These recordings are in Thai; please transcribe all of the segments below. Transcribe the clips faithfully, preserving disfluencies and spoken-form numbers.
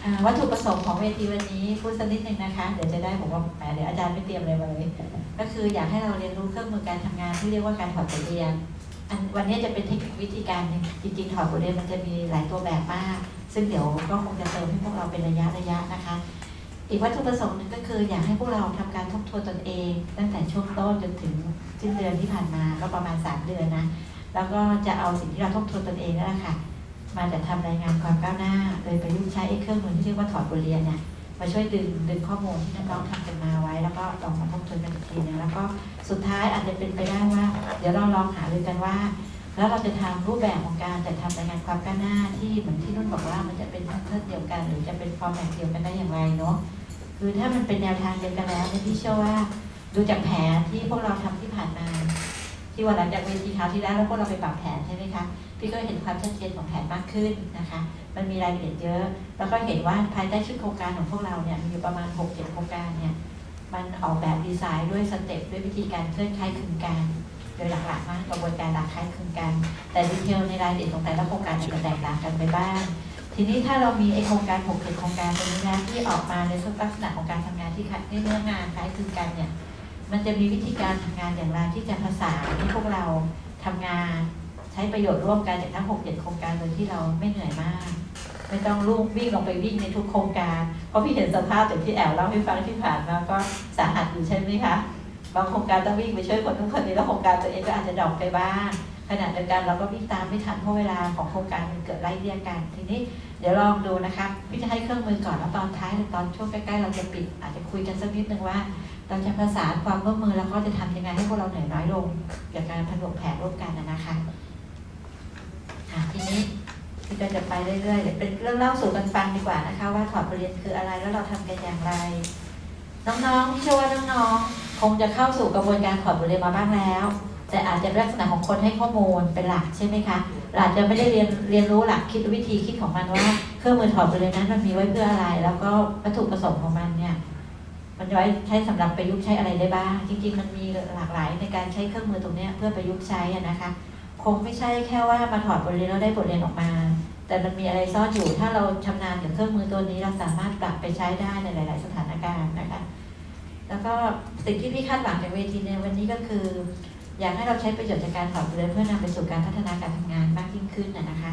วัตถุประสงค์ของเวทีวันนี้พูดสักนิดนึงนะคะเดี๋ยวจะได้ผมว่าแหมเดี๋ยวอาจารย์ไม่เตรียมอะไรมาเลยก็คืออยากให้เราเรียนรู้เครื่องมือการทำงานที่เรียกว่าการถอดบทเรียนอันวันนี้จะเป็นเทคนิควิธีการจริงๆถอดบทเรียนมันจะมีหลายตัวแบบมากซึ่งเดี๋ยวก็คงจะเติมให้พวกเราเป็นระยะระยะนะคะอีกวัตถุประสงค์หนึ่งก็คืออยากให้พวกเราทำการทบทวนตนเองตั้งแต่ช่วงต้นจนถึงสิ้นเดือนที่ผ่านมาก็ประมาณสามเดือนนะแล้วก็จะเอาสิ่งที่เราทบทวนตนเองนั่นแหละค่ะมาจะทำรายงานความก้าวหน้าโดยประยุกต์ใช้เครื่องมือที่เรียกว่าถอดบทเรียนเนี่ยมาช่วยดึงดึงข้อมูลที่น้องๆทำกันมาไว้แล้วก็ลองมาทบทวนกันอีกทีนึงแล้วก็สุดท้ายอาจจะเป็นไปได้ว่าเดี๋ยวเราลองหารือกันว่าแล้วเราจะทำรูปแบบของการจัดทำรายงานความก้าวหน้าที่เหมือนที่นุ่นบอกว่ามันจะเป็นแพทเทิร์นเดียวกันหรือจะเป็นฟอร์แมตเดียวกันได้อย่างไรเนาะคือถ้ามันเป็นแนวทางเดียวกันแล้วเนี่ยพี่เชื่อว่าดูจากแผนที่พวกเราทำที่ผ่านมาที่วันหลังจากเวทีคราวที่แล้วแล้วพวกเราไปปรับแผนใช่ไหมคะพี่ก็เห็นความชัดเจนของแผนมากขึ้นนะคะมันมีรายละเอียดเยอะแล้วก็เห็นว่าภายใต้ชุดโครงการของพวกเราเนี่ยมีอยู่ประมาณ หกเจ็ด โครงการเนี่ยมันออกแบบดีไซน์ด้วยสเต็ปด้วยวิธีการเคลื่อนคล้ายคลึงกันโดยหลักๆมากกระบวนการหลักคล้ายคลึงกันแต่ดีเทลในรายละเอียดของแต่ละโครงการจะแตกต่างกันไปบ้างทีนี้ถ้าเรามีไอโครงการ หกเจ็ด โครงการตรงนี้นะที่ออกมาในลักษณะของการทำงานที่ในเนื้องานคล้ายคลึงกันเนี่ยมันจะมีวิธีการทำงานอย่างไรที่จะผสานให้พวกเราทำงานใช้ประโยชน์ร่วมกันจากทั้ง หกเจ็ด โครงการโดยที่เราไม่เหนื่อยมากไม่ต้องลุ่งวิ่งลงไปวิ่งในทุกโครงการเพราะพี่เห็นสภาพจากที่แอลเล่าให้ฟังที่ผ่านมาก็สาหัสอยู่ใช่ไหมคะบางโครงการต้องวิ่งไปช่วยคนทุกคนนี้แล้วโครงการตัวเองก็อาจจะดรอปไปบ้างขณะเดียวกันเราก็วิ่งตามไม่ทันเพราะเวลาของโครงการมันเกิดไล่เลี่ยงกันทีนี้เดี๋ยวลองดูนะคะพี่จะให้เครื่องมือก่อนแล้วตอนท้ายหรือตอนช่วงใกล้ๆเราจะปิดอาจจะคุยกันสักนิดนึงว่าเราจะประสานความร่วมมือแล้วก็จะทำยังไงให้พวกเราเหนื่อยน้อยลงจากการผนวกแผนร่วมกันนะคะทีนี้พี่ก็จะไปเรื่อยๆเดี๋ยวเป็นเรื่องเล่าสู่กันฟังดีกว่านะคะว่าถอดบทเรียนคืออะไรแล้วเราทำกันอย่างไรน้องๆที่เชื่อว่าน้องๆคงจะเข้าสู่กระบวนการถอดบทเรียนมาบ้างแล้วแต่อาจจะเป็นลักษณะของคนให้ข้อมูลเป็นหลักใช่ไหมคะอาจจะไม่ได้เรียนเรียนรู้หลักคิดวิธีคิดของมันว่าเครื่องมือถอดบทเรียนนั้นมันมีไว้เพื่ออะไรแล้วก็วัตถุประสงค์ของมันเนี่ยมันไว้ใช้สำหรับประยุกต์ใช้อะไรได้บ้างจริงๆมันมีหลากหลายในการใช้เครื่องมือตรงนี้เพื่อประยุกต์ใช้นะคะคงไม่ใช่แค่ว่ามาถอดบทเรียนแล้วได้บทเรียนออกมาแต่มันมีอะไรซ่อนอยู่ถ้าเราชำนาญกับเครื่องมือตัวนี้เราสามารถปรับไปใช้ได้ในหลายๆสถานการณ์นะคะแล้วก็สิ่งที่พี่คาดหวังจากเวทีในวันนี้ก็คืออยากให้เราใช้ประโยชน์จากการถอดบทเรียนเพื่อนำไปสู่การพัฒนาการทำงานมากยิ่งขึ้นนะคะ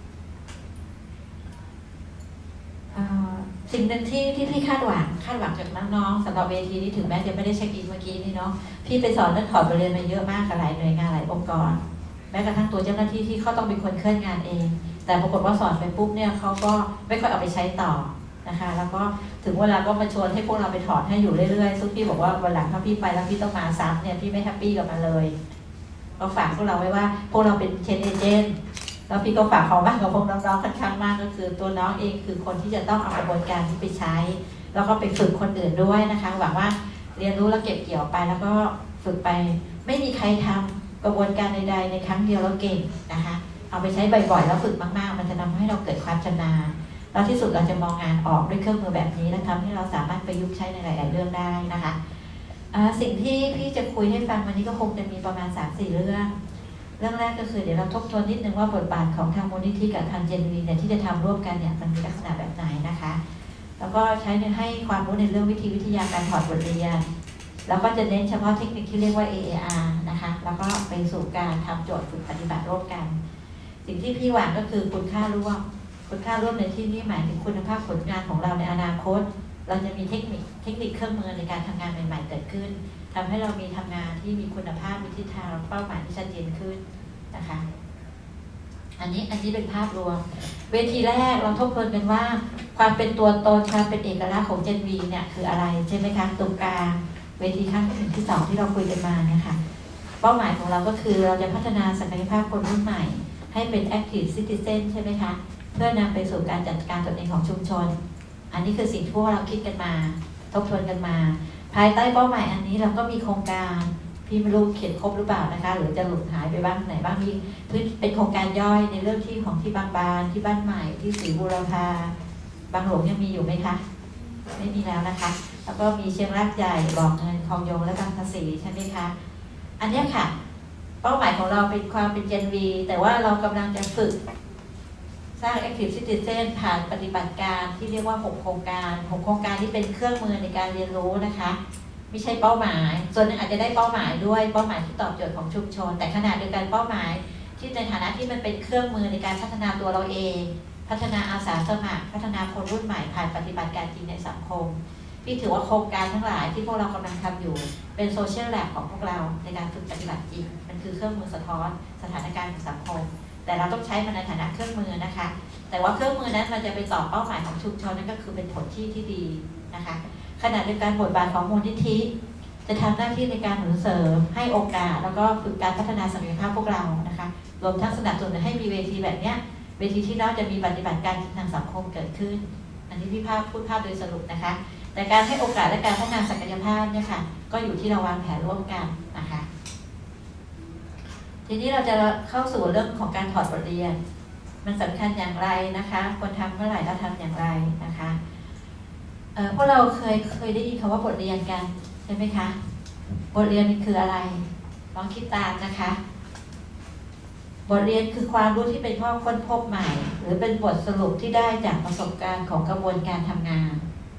สิ่งหนึ่งที่ที่พี่คาดหวังคาดหวังจากน้องๆสำหรับเวทีนี้ถึงแม้จะไม่ได้เช็คอินเมื่อกี้นี่เนาะพี่ไปสอนเรื่องถอดบทเรียนมาเยอะมากกับหลายหน่วยงานหลายองค์กรแม้กระทั่งตัวเจ้าหน้าที่ที่เขาต้องเป็นคนเคลื่อนงานเองแต่ปรากฏว่าสอนไปปุ๊บเนี่ยเขาก็ไม่ค่อยเอาไปใช้ต่อนะคะแล้วก็ถึงเวลาก็มาชวนให้พวกเราไปถอดให้อยู่เรื่อยๆซึ่งพี่บอกว่าวันหลังถ้าพี่ไปแล้วพี่ต้องมาซ้ำเนี่ยพี่ไม่แฮปปี้กับมันเลยก็ฝากพวกเราไว้ว่าพวกเราเป็นเชนเอเจนต์แล้วพี่ก็ฝากของบ้านกับพวกน้องๆค่อนข้างมากก็คือตัวน้องเองคือคนที่จะต้องเอากระบวนการที่ไปใช้แล้วก็ไปฝึกคนอื่นด้วยนะคะหวังว่าเรียนรู้แล้วเก็บเกี่ยวไปแล้วก็ฝึกไปไม่มีใครทำกระบวนการใดๆในครั้งเดียวแล้วเก่งนะคะเอาไปใช้บ่อยๆแล้วฝึกมากๆมันจะทำให้เราเกิดความชำนาญแล้วที่สุดเราจะมองงานออกด้วยเครื่องมือแบบนี้และทำให้เราสามารถประยุกต์ใช้ในหลายๆเรื่องได้นะคะสิ่งที่พี่จะคุยให้ฟังวันนี้ก็คงจะมีประมาณ สามสี่ เรื่องเรื่องแรกก็คือเดี๋ยวเราทบทวนนิดนึงว่าบทบาทของทางมูลนิธิกับทางเจนวีเนี่ยที่จะทำร่วมกันเนี่ยมันมีลักษณะแบบไหนนะคะแล้วก็ใช้ให้ความรู้ในเรื่องวิธีวิทยาการถอดบทเรียนแล้วก็จะเน้นเฉพาะเทคนิคที่เรียกว่า เอ เอ อาร์ นะคะแล้วก็ไปสู่การทำโจทย์ฝึกปฏิบัติร่วมกันสิ่งที่พี่หวังก็คือคุณค่าร่วมคุณค่าร่วมในที่นี้หมายถึงคุณภาพผลงานของเราในอนาคตเราจะมีเทคนิคเทคนิคเครื่องมือในการทำงานใหม่ๆเกิดขึ้นทำให้เรามีทำงานที่มีคุณภาพมีทิศทางเป้าหมายที่ชัดเจนขึ้นนะคะอันนี้อันนี้เป็นภาพรวมเวทีแรกเราทบทวนกันว่าความเป็นตัวตนความเป็นเอกลักษณ์ของเจนวีเนี่ยคืออะไรใช่ไหมคะตรงกลางเวทีครั้งที่หนึ่งที่สองที่เราคุยกันมาเนี่ยค่ะเป้าหมายของเราก็คือเราจะพัฒนาศักยภาพคนรุ่นใหม่ให้เป็น active citizen ใช่ไหมคะเพื่อนำไปสู่การจัดการตนเองของชุมชนอันนี้คือสิ่งที่พวกเราคิดกันมาทบทวนกันมาภายใต้เป้าหมายอันนี้เราก็มีโครงการพี่ไม่รู้เขียนครบหรือเปล่านะคะหรือจะหลุดหายไปบ้างไหนบ้างมีเป็นโครงการย่อยในเรื่องที่ของที่บางบานที่บ้านใหม่ที่ศรีบูรพาบางหลวงยังมีอยู่ไหมคะไม่มีแล้วนะคะแล้วก็มีเชียงรากใหญ่บอกเงินคลองโยงและบางภาษีใช่ไหมคะอันนี้ค่ะเป้าหมายของเราเป็นความเป็นเจนวีแต่ว่าเรากำลังจะฝึกสร้าง Active Citizen ผ่านปฏิบัติการที่เรียกว่าหกโครงการหกโครงการที่เป็นเครื่องมือในการเรียนรู้นะคะไม่ใช่เป้าหมายส่วนหนึ่งอาจจะได้เป้าหมายด้วยเป้าหมายที่ตอบโจทย์ของชุมชนแต่ขณะเดียวกันเป้าหมายที่ในฐานะที่มันเป็นเครื่องมือในการพัฒนาตัวเราเองพัฒนาอาสาสมัครพัฒนาคนรุ่นใหม่ผ่านปฏิบัติการจริงในสังคมพี่ถือว่าโครงการทั้งหลายที่พวกเรากำลังทำอยู่เป็นโซเชียลแลบของพวกเราในการฝึกปฏิบัติจริงมันคือเครื่องมือสะท้อนสถานการณ์ของสังคมแต่เราต้องใช้มันในฐานะเครื่องมือนะคะแต่ว่าเครื่องมือนั้นมันจะไปตอบเป้าหมายของชุมชนนั่นก็คือเป็นผลที่ที่ดีนะคะขณะเดียวกันบทบาทของมูลนิธิจะทำหน้าที่ในการหนุนเสริมให้โอกาสแล้วก็ฝึกการพัฒนาศักยภาพพวกเรานะคะรวมทั้งสนับสนุนให้มีเวทีแบบเนี้ยเวทีที่เราจะมีปฏิบัติการทางสังคมเกิดขึ้นอันนี้พี่ภาพพูดภาพโดยสรุปนะคะแต่การให้โอกาสและการพัฒนาศักยภาพเนี่ยค่ะก็อยู่ที่เราวางแผนร่วมกันนะคะทีนี้เราจะเข้าสู่เรื่องของการถอดบทเรียนมันสำคัญอย่างไรนะคะควรทำเมื่อไหร่แล้วทำอย่างไรนะคะเอ่อพวกเราเคยเคยได้ยินคำว่าบทเรียนกันใช่ไหมคะบทเรียนมันคืออะไรลองคิดตามนะคะบทเรียนคือความรู้ที่เป็นข้อค้นพบใหม่หรือเป็นบทสรุปที่ได้จากประสบการณ์ของกระบวนการทำงาน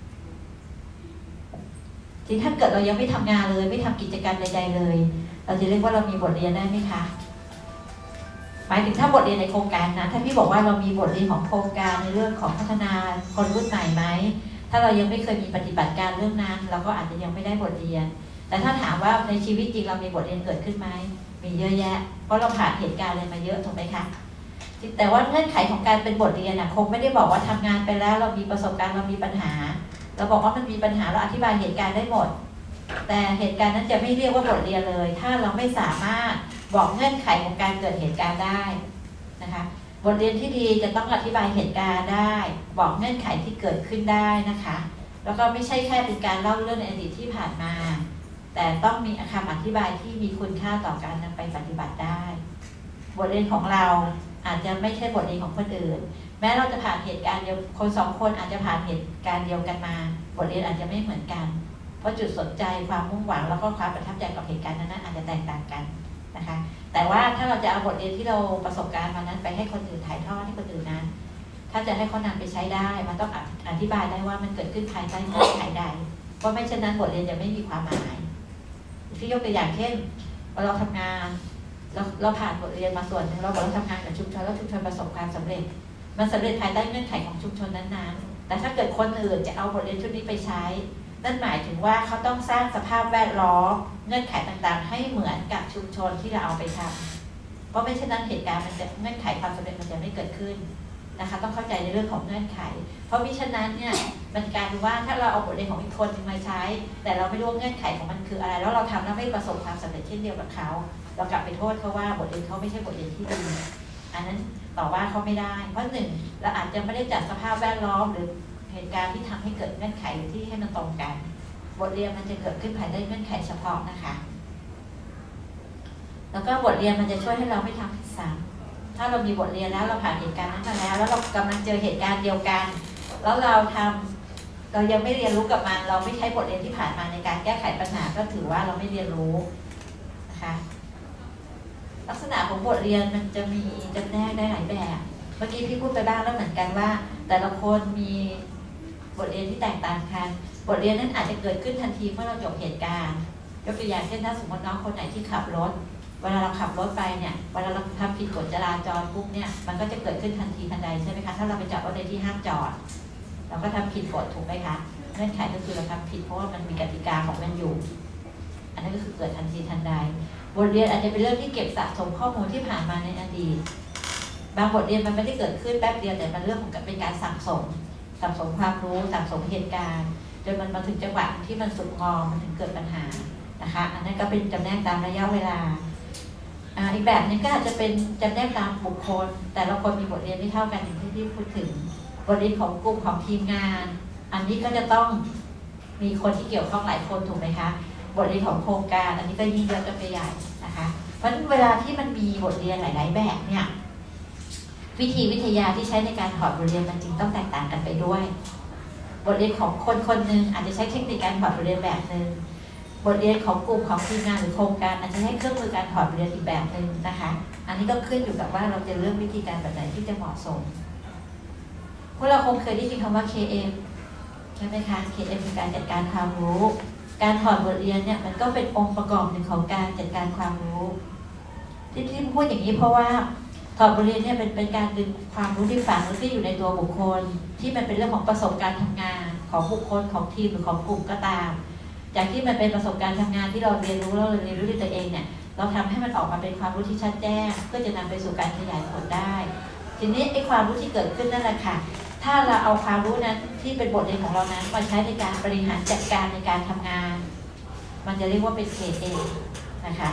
ที่ถ้าเกิดเรายังไม่ทำงานเลยไม่ทำกิจกรรมใดๆเลยเราจะเรียกว่าเรามีบทเรียนได้ไหมคะหมายถึงถ้าบทเรียนในโครงการนะถ้าพี่บอกว่าเรามีบทเรียนของโครงการในเรื่องของพัฒนาคนรุ่นใหม่ไหมถ้าเรายังไม่เคยมีปฏิบัติการเรื่องนั้นเราก็อาจจะยังไม่ได้บทเรียนแต่ถ้าถามว่าในชีวิตจริงเรามีบทเรียนเกิดขึ้นไหมมีเยอะแยะเพราะเราผ่านเหตุการณ์อะไรมาเยอะถูกไหมคะแต่ว่าเงื่อนไขของการเป็นบทเรียนนะคงไม่ได้บอกว่าทำงานไปแล้วเรามีประสบการณ์เรามีปัญหาเราบอกว่ามันมีปัญหาเราอธิบายเหตุการณ์ได้หมดแต่เหตุการณ์นั้นจะไม่เรียกว่าบทเรียนเลยถ้าเราไม่สามารถบอกเงื่อนไขของการเกิดเหตุการณ์ได้นะคะบทเรียนที่ดีจะต้องอธิบายเหตุการณ์ได้บอกเงื่อนไขที่เกิดขึ้นได้นะคะแล้วก็ไม่ใช่แค่เป็นการเล่าเรื่องในอดีตที่ผ่านมาแต่ต้องมีคำอธิบายที่มีคุณค่าต่อการนำไปปฏิบัติได้บทเรียนของเราอาจจะไม่ใช่บทเรียนของคนอื่นแม้เราจะผ่านเหตุการณ์เดียวคนสองคนอาจจะผ่านเหตุการณ์เดียวกันมาบทเรียนอาจจะไม่เหมือนกันเพราะจุดสนใจความมุ่งหวังแล้วก็ความประทับใจกับเหตุการณ์นั้นอาจจะแตกต่างกันนะคะแต่ว่าถ้าเราจะเอาบทเรียนที่เราประสบการณ์มานั้นไปให้คนอื่นถ่ายทอดให้คนอื่นนั้นถ้าจะให้เขานำไปใช้ได้มันต้องอธิบายได้ว่ามันเกิดขึ้นภายใต้เงื่อนไขใดเพราะไม่เช่นนั้นบทเรียนจะไม่มีความหมายที่ยกตัวอย่างเช่นเราทำงานเราเราผ่านบทเรียนมาส่วนหนึ่งเราบอกเราทำงานกับชุมชนแล้วชุมชนประสบความสำเร็จมันสำเร็จภายใต้เงื่อนไขของชุมชนนั้นๆแต่ถ้าเกิดคนอื่นจะเอาบทเรียนชุดนี้ไปใช้นั่นหมายถึงว่าเขาต้องสร้างสภาพแวดล้อมเงื่อนไขต่างๆให้เหมือนกับชุมชนที่เราเอาไปทำเพราะไม่เช่นนั้นเหตุการณ์มันจะเงื่อนไขความสำเร็จมันจะไม่เกิดขึ้นนะคะต้องเข้าใจในเรื่องของเงื่อนไขเพราะมิฉะนั้นเนี่ยมันกลายเป็นว่าถ้าเราเอาบทเรียนของอีกคนมาใช้แต่เราไม่รู้เงื่อนไขของมันคืออะไรแล้วเราทำแล้วไม่ประสบความสำเร็จเช่นเดียวกับเขาเรากลับไปโทษเขาว่าบทเรียนเขาไม่ใช่บทเรียนที่ดีอันนั้นต่อว่าเขาไม่ได้เพราะหนึ่งเราอาจจะไม่ได้จัดสภาพแวดล้อมหรือเหตุการณ์ที่ทำให้เกิดเงื่อนไขหรือที่ให้มันตรงกันบทเรียนมันจะเกิดขึ้นภายใต้เงื่อนไขเฉพาะนะคะแล้วก็บทเรียนมันจะช่วยให้เราไม่ทำผิดซ้ำถ้าเรามีบทเรียนแล้วเราผ่านเหตุการณ์นั้นมาแล้วแล้วเรากำลังเจอเหตุการณ์เดียวกันแล้วเราทำเรายังไม่เรียนรู้กับมันเราไม่ใช้บทเรียนที่ผ่านมาในการแก้ไขปัญหาก็ถือว่าเราไม่เรียนรู้นะคะลักษณะของบทเรียนมันจะมีจำแนกได้หลายแบบเมื่อกี้พี่พูดไปบ้างแล้วเหมือนกันว่าแต่ละคนมีบทเรียนที่แตกต่างกันบทเรียนนั้นอาจจะเกิดขึ้นทันทีเมื่อเราจบเหตุการณ์ยกตัวอย่างเช่นถ้าสมมติน้องคนไหนที่ขับรถเวลาเราขับรถไปเนี่ยเวลาเราทำผิดกฎจราจรปุ๊บเนี่ยมันก็จะเกิดขึ้นทันทีทันใดใช่ไหมคะถ้าเราไปจอดรถในที่ห้ามจอดเราก็ทำผิดกฎถูกไหมคะเงื่อนไขก็คือเราทำผิดเพราะว่ามันมีกติกาของมันอยู่อันนั้นก็คือเกิดทันทีทันใดบทเรียนอาจจะเป็นเรื่องที่เก็บสะสมข้อมูลที่ผ่านมาในอดีตบางบทเรียนมันไม่ได้เกิดขึ้นแป๊บเดียวแต่มันเรื่องของเป็นการสั่งสมสั่งสมความรู้สั่งสมเหตุการณ์จนมันมาถึงจังหวะที่มันสุดงอมมันถึงเกิดปัญหานะคะอันนั้นก็เป็นจำแนกตามระยะเวลาอีกแบบนึงก็อาจจะเป็นจำแนกตามบุคคลแต่ละคนมีบทเรียนไม่เท่ากันอย่างที่ที่พูดถึงบทเรียนของกลุ่มของทีมงานอันนี้ก็จะต้องมีคนที่เกี่ยวข้องหลายคนถูกไหมคะบทเรียนของโครงการอันนี้ก็ยิ่งเยอะกันไปใหญ่นะคะเพราะฉะนั้นเวลาที่มันมีบทเรียนหลายๆแบบเนี่ยวิธีวิทยาที่ใช้ในการถอดบทเรียนมันจึงต้องแตกต่างกันไปด้วยบทเรียนของคนคนหนึ่งอาจจะใช้เทคนิคการถอดบทเรียนแบบหนึ่งบทเรียนของกลุ่มของทีมงานหรือโครงการอาจจะให้เครื่องมือการถอดบทเรียนอีกแบบหนึ่งนะคะอันนี้ก็ขึ้นอยู่กับว่าเราจะเลือกวิธีการแบบไหนที่จะเหมาะสมวกเราคงเคยได้ยินคำว่า เค เอ็ม ใช่ไหมคะ เค เอ็ม คือการจัดการความรู้การถอดบทเรียนเนี่ยมันก็เป็นองค์ประกอบหนึ่งของการจัดการความรู้ที่ที่พูดอย่างนี้เพราะว่าถอดบทเรียนเนี่ยเป็นเป็นการดึงความรู้ที่ฝังหรือที่อยู่ในตัวบุคคลที่มันเป็นเรื่องของประสบการณ์ทำงานของบุคคลของทีมหรือของกลุ่มก็ตามจากที่มันเป็นประสบการณ์ทำงานที่เราเรียนรู้เราเรียนรู้ด้วยตัวเองเนี่ยเราทำให้มันออกมาเป็นความรู้ที่ชัดแจ้งเพื่อจะนำไปสู่การขยายผลได้ทีนี้ไอ้ความรู้ที่เกิดขึ้นนั่นแหละค่ะถ้าเราเอาความรู้นั้นที่เป็นบทเรียนของเรานั้นมาใช้ในการบริหารจัดการในการทำงานมันจะเรียกว่าเป็น เค เอ็ม นะคะ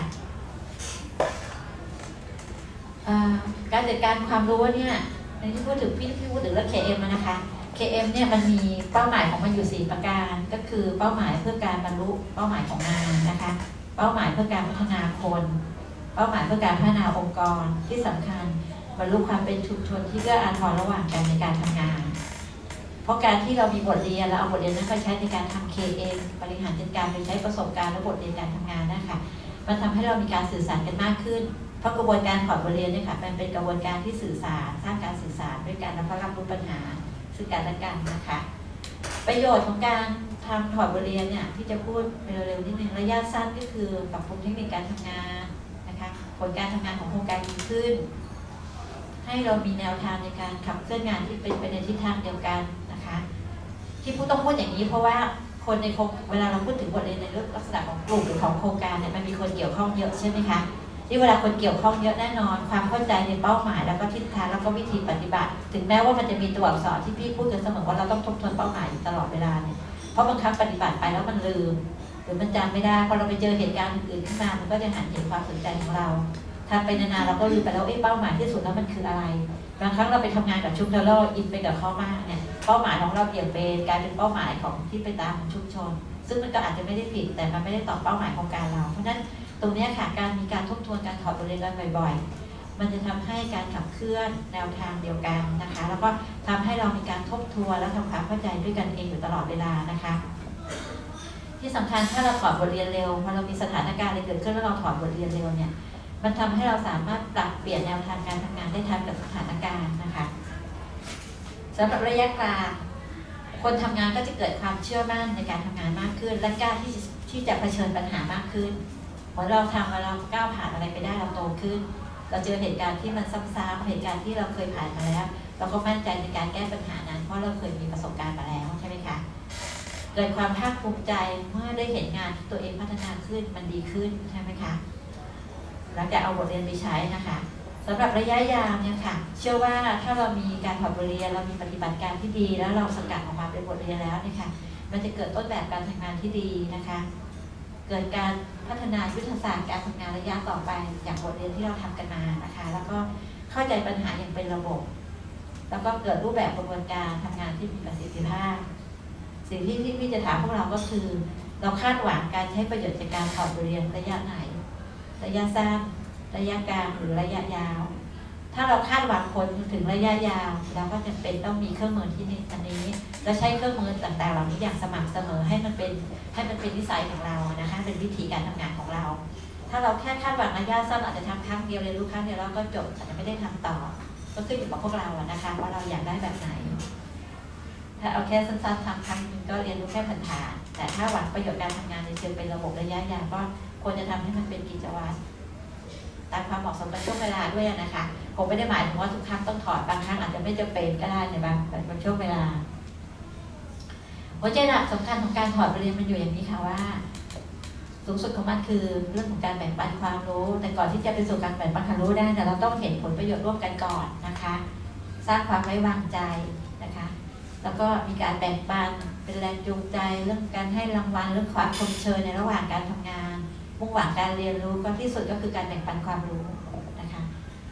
การจัดการความรู้เนี่ยในที่พูดถึงพี่พี่พูดถึงเรื่อง เค เอ็ม นะคะ เค เอ็ม เนี่ยมันมีเป้าหมายของมันอยู่สี่ประการก็คือเป้าหมายเพื่อการบรรลุเป้าหมายของงานนะคะเป้าหมายเพื่อการพัฒนาคนเป้าหมายเพื่อการพัฒนาองค์กรที่สำคัญบรรลุความเป็นชุมชนที่เอื้ออาทรระหว่างกันในการทำงานเพราะการที่เรามีบทเรียนแล้วเอาบทเรียนนั้นไปใช้ในการทำ เค เอ็ม บริหารจัดการโดยใช้ประสบการณ์และบทเรียนการทำงานนะคะมันทำให้เรามีการสื่อสารกันมากขึ้นเพราะกระบวนการถอดบทเรียนเนี่ยค่ะมันเป็นกระบวนการที่สื่อสารสร้างการสื่อสารด้วยการรับรับรู้ปัญหาซึ่งกันและกันนะคะประโยชน์ของการทำถอดบทเรียนเนี่ยที่จะพูดไปเร็วๆนิดนึงระยะสั้นก็คือปรับปรุงเทคนิคการทำงานนะคะผลการทำงานของโครงการดีขึ้นให้เรามีแนวทางในการขับเคลื่อนงานที่เป็นไปในทิศทางเดียวกันนะคะที่พูดต้องพูดอย่างนี้เพราะว่าคนในโครงเวลาเราพูดถึงบทเรียนในลักษณะของกลุ่มหรือของโครงการเนี่ยมันมีคนเกี่ยวข้องเยอะใช่ไหมคะที่เวลาคนเกี่ยวข้องเยอะแน่นอนความเข้าใจในเป้าหมายแล้วก็ทิศทางแล้วก็วิธีปฏิบัติถึงแม้ว่ามันจะมีตัวอักษรที่พี่พูดกันเสมอว่าเราต้องทบทวนเป้าหมายอยู่ตลอดเวลาเนี่ยเพราะบางครั้งปฏิบัติไปแล้วมันลืมหรือมันจำไม่ได้พอเราไปเจอเหตุการณ์อื่นๆขึ้นมามันก็จะหันเหความสนใจของเราทำไปนานๆเราก็ลืมไปแล้วเอ้เป้าหมายที่สุดแล้วมันคืออะไรบางครั้งเราไปทำงานกับชุมชนแล้วอินไปกับเขามากเนี่ยเป้าหมายของเราเปลี่ยนเป็นกลายเป็นเป้าหมายของที่ไปตามชุมชนซึ่งมันก็อาจจะไม่ได้ผิดแต่มันไม่ได้ตอบเป้าหมายของการเราเพราะนั้นตรงนี้ค่ะการมีการทบทวนการถอดบทเรียนกันบ่อยๆมันจะทำให้การขับเคลื่อนแนวทางเดียวกันนะคะแล้วก็ทำให้เรามีการทบทวนและทำความเข้าใจด้วยกันเองอยู่ตลอดเวลานะคะที่สำคัญถ้าเราถอดบทเรียนเร็วพอเรามีสถานการณ์อะไรเกิดขึ้นแล้วเราถอดบทเรียนเร็วเนี่ยมันทำให้เราสามารถปรับเปลี่ยนแนวทางการทำงานได้ทันกับสถานการณ์นะคะสำหรับระยะกลางคนทำงานก็จะเกิดความเชื่อมั่นในการทำงานมากขึ้นและกล้าที่ที่จะเผชิญปัญหามากขึ้นพอเราทำมาเราก้าวผ่านอะไรไปได้เราโตขึ้นเราเจอเหตุการณ์ที่มันซ้ำๆเหตุการณ์ที่เราเคยผ่านมาแล้วเราก็มั่นใจในการแก้ปัญหานั้นเพราะเราเคยมีประสบการณ์มาแล้วใช่ไหมคะเกิดความภาคภูมิใจเมื่อได้เห็นงานที่ตัวเองพัฒนาขึ้นมันดีขึ้นใช่ไหมคะหลังจากเอาบทเรียนไปใช้นะคะสำหรับระยะยาวเนี่ยค่ะเชื่อว่าถ้าเรามีการถอดบทเรียนเรามีปฏิบัติการที่ดีแล้วเราสกัดออกมาเป็นบทเรียนแล้วเนี่ยค่ะมันจะเกิดต้นแบบการทำงานที่ดีนะคะเกิดการพัฒนายุทธศาสตร์การทำงานระยะต่อไปจากบทเรียนที่เราทำกันมานะคะแล้วก็เข้าใจปัญหาอย่างเป็นระบบแล้วก็เกิดรูปแบบกระบวนการทำงานที่มีประสิทธิภาพสิ่งที่ที่พี่จะถามพวกเราก็คือเราคาดหวังการใช้ประโยชน์จากการถอดบทเรียนระยะไหนระยะสั้นระยะกลางหรือระยะยาวถ้าเราคาดหวังผลถึงระยะยาวเราก็จำเป็นต้องมีเครื่องมือที่นี่อันนี้และใช้เครื่องมือต่างๆเหล่านี้อย่างสม่ำเสมอให้มันเป็นให้มันเป็นนิสัยของเรานะคะเป็นวิธีการทำงานของเราถ้าเราแค่คาดหวังระยะสั้นอาจจะทำครั้งเดียวเรียนรู้ครั้งเดียวแล้วก็จบอาจจะไม่ได้ทำต่อก็ขึ้นอยู่กับพวกเราอะนะคะว่าเราอยากได้แบบไหนถ้าเอาแค่สั้นๆทำครั้งนึงก็เรียนรู้แค่ผ่านๆแต่ถ้าหวังประโยชน์การทำงานในเชิงเป็นระบบระยะยาวก็ควรจะทำให้มันเป็นกิจวัตรตามความเหมาะสมกับช่วงเวลาด้วยนะคะผมไม่ได้หมายถึงว่าทุกครั้งต้องถอดบางครั้งอาจจะไม่จำเป็นก็ได้ในบางบางช่วงเวลาหัวใจหลักสำคัญของการถอดบทเรียนมันอยู่อย่างนี้ค่ะว่าสูงสุดของมันคือเรื่องของการแบ่งปันความรู้แต่ก่อนที่จะไปสู่การแบ่งปันความรู้ได้เนี่ยเราต้องเห็นผลประโยชน์ร่วมกันก่อนนะคะสร้างความไว้วางใจนะคะแล้วก็มีการแบ่งปันเป็นแรงจูงใจเรื่องการให้รางวัลเรื่องความชมเชยในระหว่างการทำงานมุ่งหวังการเรียนรู้ก็ที่สุดก็คือการแบ่งปันความรู้นะคะ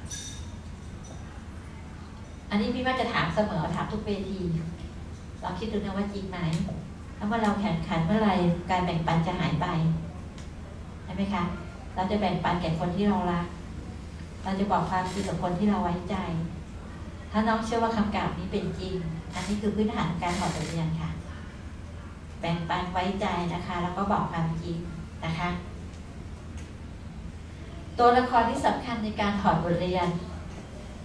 อันนี้พี่ว่าจะถามเสมอถามทุกเวทีเราคิดดูนะว่าจริงไหมถ้าเมื่อเราแข่งขันเมื่อไรการแบ่งปันจะหายไปใช่ไหมคะเราจะแบ่งปันแก่คนที่เรารักเราจะบอกความจริงกับคนที่เราไว้ใจถ้าน้องเชื่อว่าคำกล่าวนี้เป็นจริงอันนี้คือพื้นฐานการถอดบทเรียนค่ะแบ่งปันไว้ใจนะคะแล้วก็บอกความจริงนะคะตัวละครที่สำคัญในการถอดบทเรียน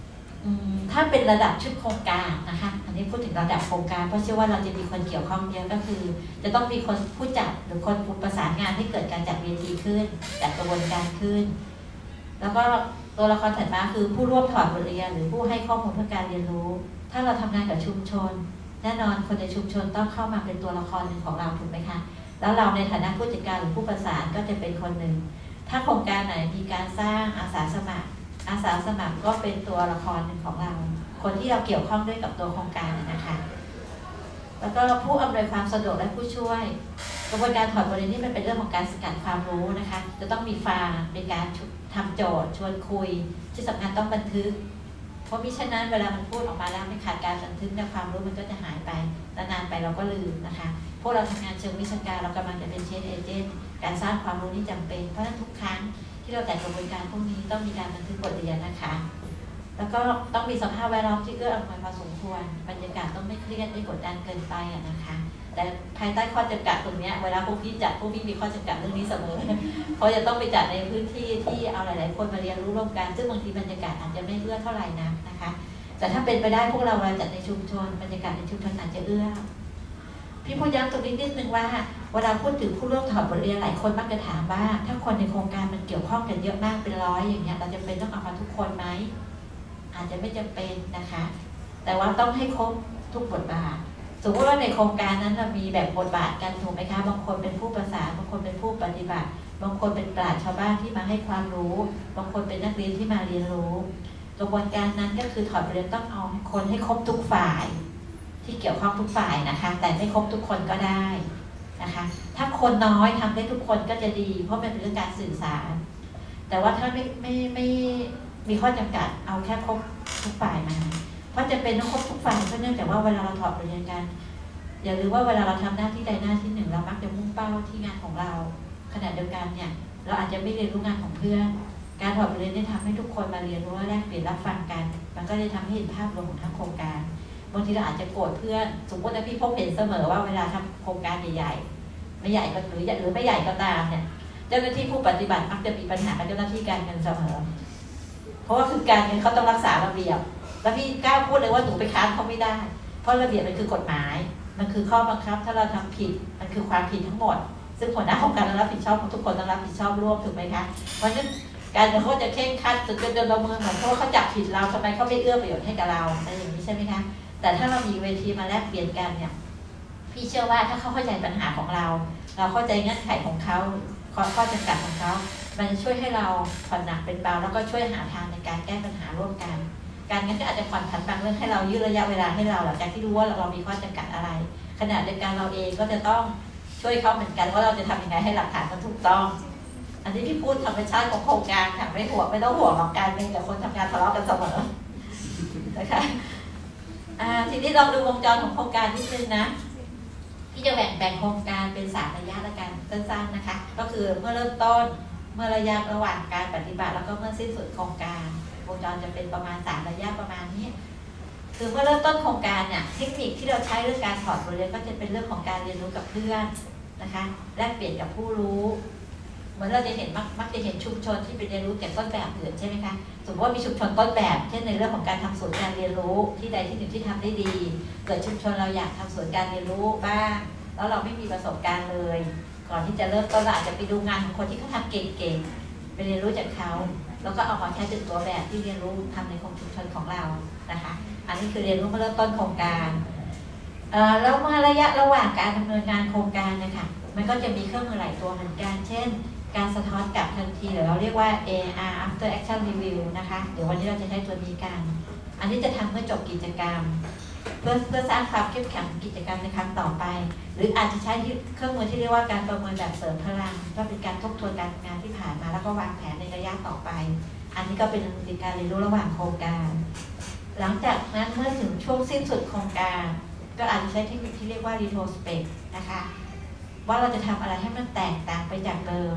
ถ้าเป็นระดับชุดโครงการนะคะอันนี้พูดถึงระดับโครงการเพราะเชื่อว่าเราจะมีคนเกี่ยวข้องเยอะก็คือจะต้องมีคนผู้จัดหรือคนประสานงานให้เกิดการจัดเวทีขึ้นจัดกระบวนการขึ้นแล้วก็ตัวละครถัดมาคือผู้ร่วมถอดบทเรียนหรือผู้ให้ข้อมูลเพื่อการเรียนรู้ถ้าเราทำงานกับชุมชนแน่นอนคนในชุมชนต้องเข้ามาเป็นตัวละครหนึ่งของเราถูกไหมคะแล้วเราในฐานะผู้จัดการหรือผู้ประสานก็จะเป็นคนหนึ่งถ้าโครงการไหนมีการสร้างอาสาสมัครอาสาสมัครก็เป็นตัวละครหนึ่งของเราคนที่เราเกี่ยวข้องด้วยกับตัวโครงการนะคะแล้วก็ผู้อำนวยความสะดวกและผู้ช่วยกระบวนการถอดบทเรียนนี่มันเป็นเรื่องของการสกัดความรู้นะคะจะต้องมีฟังมีการทำโจทย์ชวนคุยที่สำคัญต้องบันทึกเพราะมิฉะนั้นเวลามันพูดออกมาแล้วไม่ขาดการบันทึกในความรู้มันก็จะหายไปนานๆไปเราก็ลืมนะคะพวกเราทำงานเชิงวิชาการเรากำลังจะเป็นเชนเอเจนต์การสร้างความรู้นี่จำเป็นเพราะฉะนั้นทุกครั้งที่เราแต่งกระบวนการพวกนี้ต้องมีการบันทึกบทเรียนนะคะแล้วก็ต้องมีสภาพแวดล้อมที่เอื้ออำนวยพอสมควรบรรยากาศต้องไม่เครียดไม่กดดันเกินไปอะนะคะแต่ภายใต้ข้อจำกัดตรงนี้เวลาพวกพี่จัดพวกพี่มีข้อจำกัดเรื่องนี้เสมอเพราะจะต้องไปจัดในพื้นที่ที่เอาหลายๆคนมาเรียนรู้ร่วมกันซึ่งบางทีบรรยากาศอาจจะไม่เอื้อเท่าไหร่นักนะคะแต่ถ้าเป็นไปได้พวกเราเราจัดในชุมชนบรรยากาศในชุมชนอาจจะเอื้อพี่พูดย้ำตรงนี้นิดนึงว่าเวลาพูดถึงผู้ร่วมถอดบทเรียนหลายคนมักจะถามว่าถ้าคนในโครงการมันเกี่ยวข้องกันเยอะมากเป็นร้อยอย่างเงี้ยเราจะเป็นต้องเอามาทุกคนไหมอาจจะไม่จำเป็นนะคะแต่ว่าต้องให้ครบทุกบทบาทสมมติว่าในโครงการนั้นเรามีแบบบทบาทกันถูกไหมคะบางคนเป็นผู้ประสานบางคนเป็นผู้ปฏิบัติบางคนเป็นปราชญ์ชาวบ้านที่มาให้ความรู้บางคนเป็นนักเรียนที่มาเรียนรู้กระบวนการนั้นก็คือถอดบทเรียนต้องเอาคนให้ครบทุกฝ่ายที่เกี่ยวข้องทุกฝ่ายนะคะแต่ไม่ครบทุกคนก็ได้นะคะถ้าคนน้อยทำได้ทุกคนก็จะดีเพราะมันเป็นเรื่องการสื่อสารแต่ว่าถ้าไม่ไม่ไม่มีข้อจำกัดเอาแค่ครบทุกฝ่ายมาเพราะจะเป็นต้องครบทุกฝ่ายเพราะเนื่องจากว่าเวลาเราถอดบทเรียนกันอย่าลืมว่าเวลาเราทำหน้าที่ใดหน้าที่หนึ่งเรามักจะมุ่งเป้าที่งานของเราขณะเดียวกันเนี่ยเราอาจจะไม่เรียนรู้งานของเพื่อนการถอดบทเรียนได้ทำให้ทุกคนมาเรียนรู้และแลกเปลี่ยนรับฟังกันมันก็จะทำให้เห็นภาพรวมของทั้งโครงการบางทีเราอาจจะโกรธเพื่อนสมมติว่าพี่พบเห็นเสมอว่าเวลาทำโครงการใหญ่ๆไม่ใหญ่ก็หรือหรือไม่ใหญ่ก็ตามเนี่ยเจ้าหน้าที่ผู้ปฏิบัติมักจะมีปัญหากับเจ้าหน้าที่การเงินเสมอเพราะว่าคือการเงินเขาต้องรักษาระเบียบแล้วพี่กล้าพูดเลยว่าหนูไปค้านเขาไม่ได้เพราะระเบียบมันคือกฎหมายมันคือข้อบังคับถ้าเราทำผิดมันคือความผิดทั้งหมดซึ่งหัวหน้าโครงการต้องรับผิดชอบของทุกคนต้องรับผิดชอบร่วมถูกไหมคะเพราะฉะนั้นการเงินเขาจะเคร่งครัดจนจนเราเมืองเหมือนเพราะว่าเขาจับผิดเราทำไมเขาไม่เอื้อประโยชน์ให้กับเราอะไรอย่างนี้ใช่ไหมคะแต่ถ้าเรามีเวทีมาแลกเปลี่ยนกันเนี่ยพี่เชื่อว่าถ้าเขาเข้าใจปัญหาของเราเราเข้าใจเงื่อนไขของเขาข้อจำกัดของเขามันจะช่วยให้เราผ่อนหนักเป็นเบาแล้วก็ช่วยหาทางในการแก้ปัญหาร่วมกันการงั้นก็อาจจะผ่อนผันบางเรื่องให้เรายืดระยะเวลาให้เราหลังจากที่รู้ว่าเรามีข้อจำกัดอะไรขณะเดียวกันเราเองก็จะต้องช่วยเขาเหมือนกันว่าเราจะทำยังไงให้หลักฐานมันถูกต้องอันนี้พี่พูดธรรมชาติของโครงการค่ะไม่ห่วงไม่ต้องห่วงหรอกการเป็นแต่คนทำงานทะเลาะกันเสมอนะคะทีนี้เราดูวงจรของโครงการนิดนึงนะพี่จะแบ่งแบ่งโครงการเป็นสามระยะละกันสั้นๆนะคะก็คือเมื่อเริ่มต้นเมื่อระยะระหว่างการปฏิบัติแล้วก็เมื่อสิ้นสุดโครงการวงจรจะเป็นประมาณสามระยะประมาณนี้คือเมื่อเริ่มต้นโครงการเนี่ยเทคนิคที่เราใช้เรื่องการถอดบทเรียนก็จะเป็นเรื่องของการเรียนรู้กับเพื่อนนะคะแลกเปลี่ยนกับผู้รู้เหมือนเราจะเห็นมักมักจะเห็นชุมชนที่เป็นเรียนรู้จากต้นแบบอื่นใช่ไหมคะสมมติว่ามีชุมชนต้นแบบเช่นในเรื่องของการทำศูนย์การเรียนรู้ที่ใดที่หนึ่งที่ทำได้ดีเกิดชุมชนเราอยากทำศูนย์การเรียนรู้บ้างแล้วเราไม่มีประสบการณ์เลยก่อนที่จะเริ่มต้นเราอาจจะไปดูงานของคนที่เขาทำเก่งๆไปเรียนรู้จากเขาแล้วก็เอามาใช้เป็นตัวแบบที่เรียนรู้ทำในชุมชนของเรานะคะอันนี้คือเรียนรู้เมื่อเริ่มต้นโครงการแล้วเมื่อระยะระหว่างการดำเนินงานโครงการนะคะมันก็จะมีเครื่องมือหลายตัวเหมือนกันเช่นการสะท้อนกลับทันทีหรือเราเรียกว่า เอ อาร์ after action review นะคะเดี๋ยววันนี้เราจะใช้ตัวนี้กันอันนี้จะทำเมื่อจบกิจกรรมเพื่อเพื่อสร้างความเข้มแข็งของกิจกรรมในครั้งต่อไปหรืออาจจะใช้เครื่องมือที่เรียกว่าการประเมินแบบเสริมพลังก็เป็นการทบทวนการงานที่ผ่านมาแล้วก็วางแผนในระยะต่อไปอันนี้ก็เป็นการเรียนรู้ระหว่างโครงการหลังจากนั้นเมื่อถึงช่วงสิ้นสุดโครงการก็อาจจะใช้เทคนิคที่เรียกว่า retrospect นะคะว่าเราจะทำอะไรให้มันแตกต่างไปจากเดิม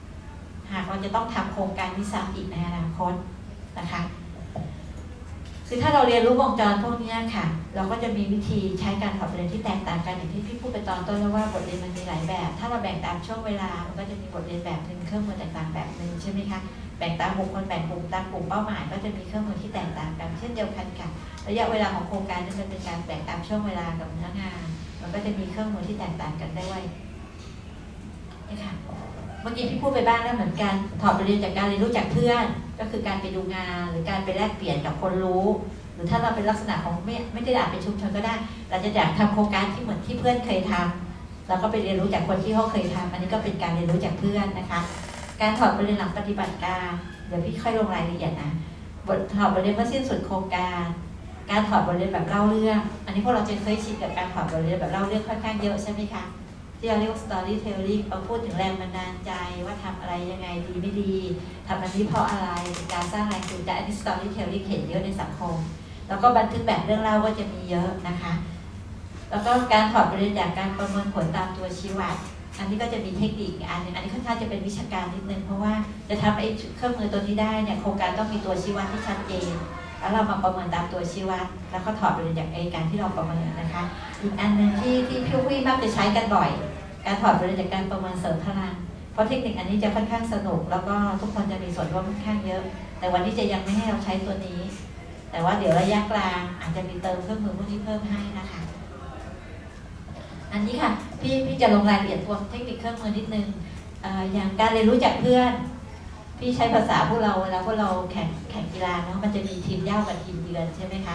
หากเราจะต้องทำโครงการนี้ซ้ำอีกในอนาคตนะคะคคือถ้าเราเรียนรู้วงจรพวกนี้ค่ะเราก็จะมีวิธีใช้การถอดบทเรียนที่แตกต่างกันอย่างที่พี่พูดไปตอนต้นแล้วว่าบทเรียนมันมีหลายแบบถ้าเราแบ่งตามช่วงเวลามันก็จะมีบทเรียนแบบหนึ่งเครื่องมือแตกต่างแบบหนึ่งใช่ไหมคะแบ่งตามบุคคลแบ่งกลุ่มตามกลุ่มเป้าหมายก็จะมีเครื่องมือที่แตกต่างกันเช่นเดียวกันค่ะระยะเวลาของโครงการนั้นจะเป็นการแบ่งตามช่วงเวลากับเนื้องานมันก็จะมีเครื่องมือที่แตกต่างกันด้วยนี่ค่ะเมื่อกี้พี่พูดไปบ้างแล้วเหมือนกันถอดบทเรียนจากการเรียนรู้จากเพื่อนก็คือการไปดูงานหรือการไปแลกเปลี่ยนกับคนรู้หรือถ้าเราเป็นลักษณะของไม่ไม่ได้อยากเป็นชุมชนก็ได้เราจะอยากทำโครงการที่เหมือนที่เพื่อนเคยทำเราก็ไปเรียนรู้จากคนที่เขาเคยทำอันนี้ก็เป็นการเรียนรู้จากเพื่อนนะคะการถอดบทเรียนหลังปฏิบัติการเดี๋ยวพี่ค่อยลงรายละเอียดนะบทถอดบทเรียนเมื่อสิ้นสุดโครงการการถอดบทเรียนแบบเล่าเรื่องอันนี้พวกเราจะเคยชินกับการถอดบทเรียนแบบเล่าเรื่องค่อนข้างเยอะใช่ไหมคะที่เราเรียกว่า storytelling เราพูดถึงแรงบันดาลใจว่าทำอะไรยังไงดีไม่ดีทำอันนี้เพราะอะไรเป็นการสร้างแรงจูงใจอันนี้ storytelling เห็นเยอะในสังคมแล้วก็บันทึกแบบเรื่องเล่าก็จะมีเยอะนะคะแล้วก็การถอดบทเรียนจากการประเมินผลตามตัวชี้วัดอันนี้ก็จะมีเทคนิคอันนึงอันนี้ค่อนข้างจะเป็นวิชาการนิดนึงเพราะว่าจะทำไอ้เครื่องมือตัวนี้ได้เนี่ยโครงการต้องมีตัวชี้วัดที่ชัดเจนแล้วเรามาประเมินตามตัวชี้วัดแล้วก็ถอดบทเรียนจากไอ้การที่เราประเมินนะคะอีกอันนึงที่ที่พี่วิ่งมักจะใช้กันบ่อยการถอดบทเรียนจากการประเมินเสริมพลังเพราะเทคนิคอันนี้จะค่อนข้างสนุกแล้วก็ทุกคนจะมีส่วนร่วมค่อนข้างเยอะแต่วันนี้จะยังไม่ให้เราใช้ตัวนี้แต่ว่าเดี๋ยวระยะกลางอาจจะมีเติมเครื่องมือพวกนี้เพิ่มให้นะคะอันนี้ค่ะพี่พี่จะลงรายละเอียดตัวเทคนิคเครื่องมือนิดนึง เอ่อ อย่างการเรียนรู้จากเพื่อนพี่ใช้ภาษาพวกเราเวลาพวกเราแข่งแข่งกีฬาเนาะมันจะมีทีมเหย้ากับทีมเยือนใช่ไหมคะ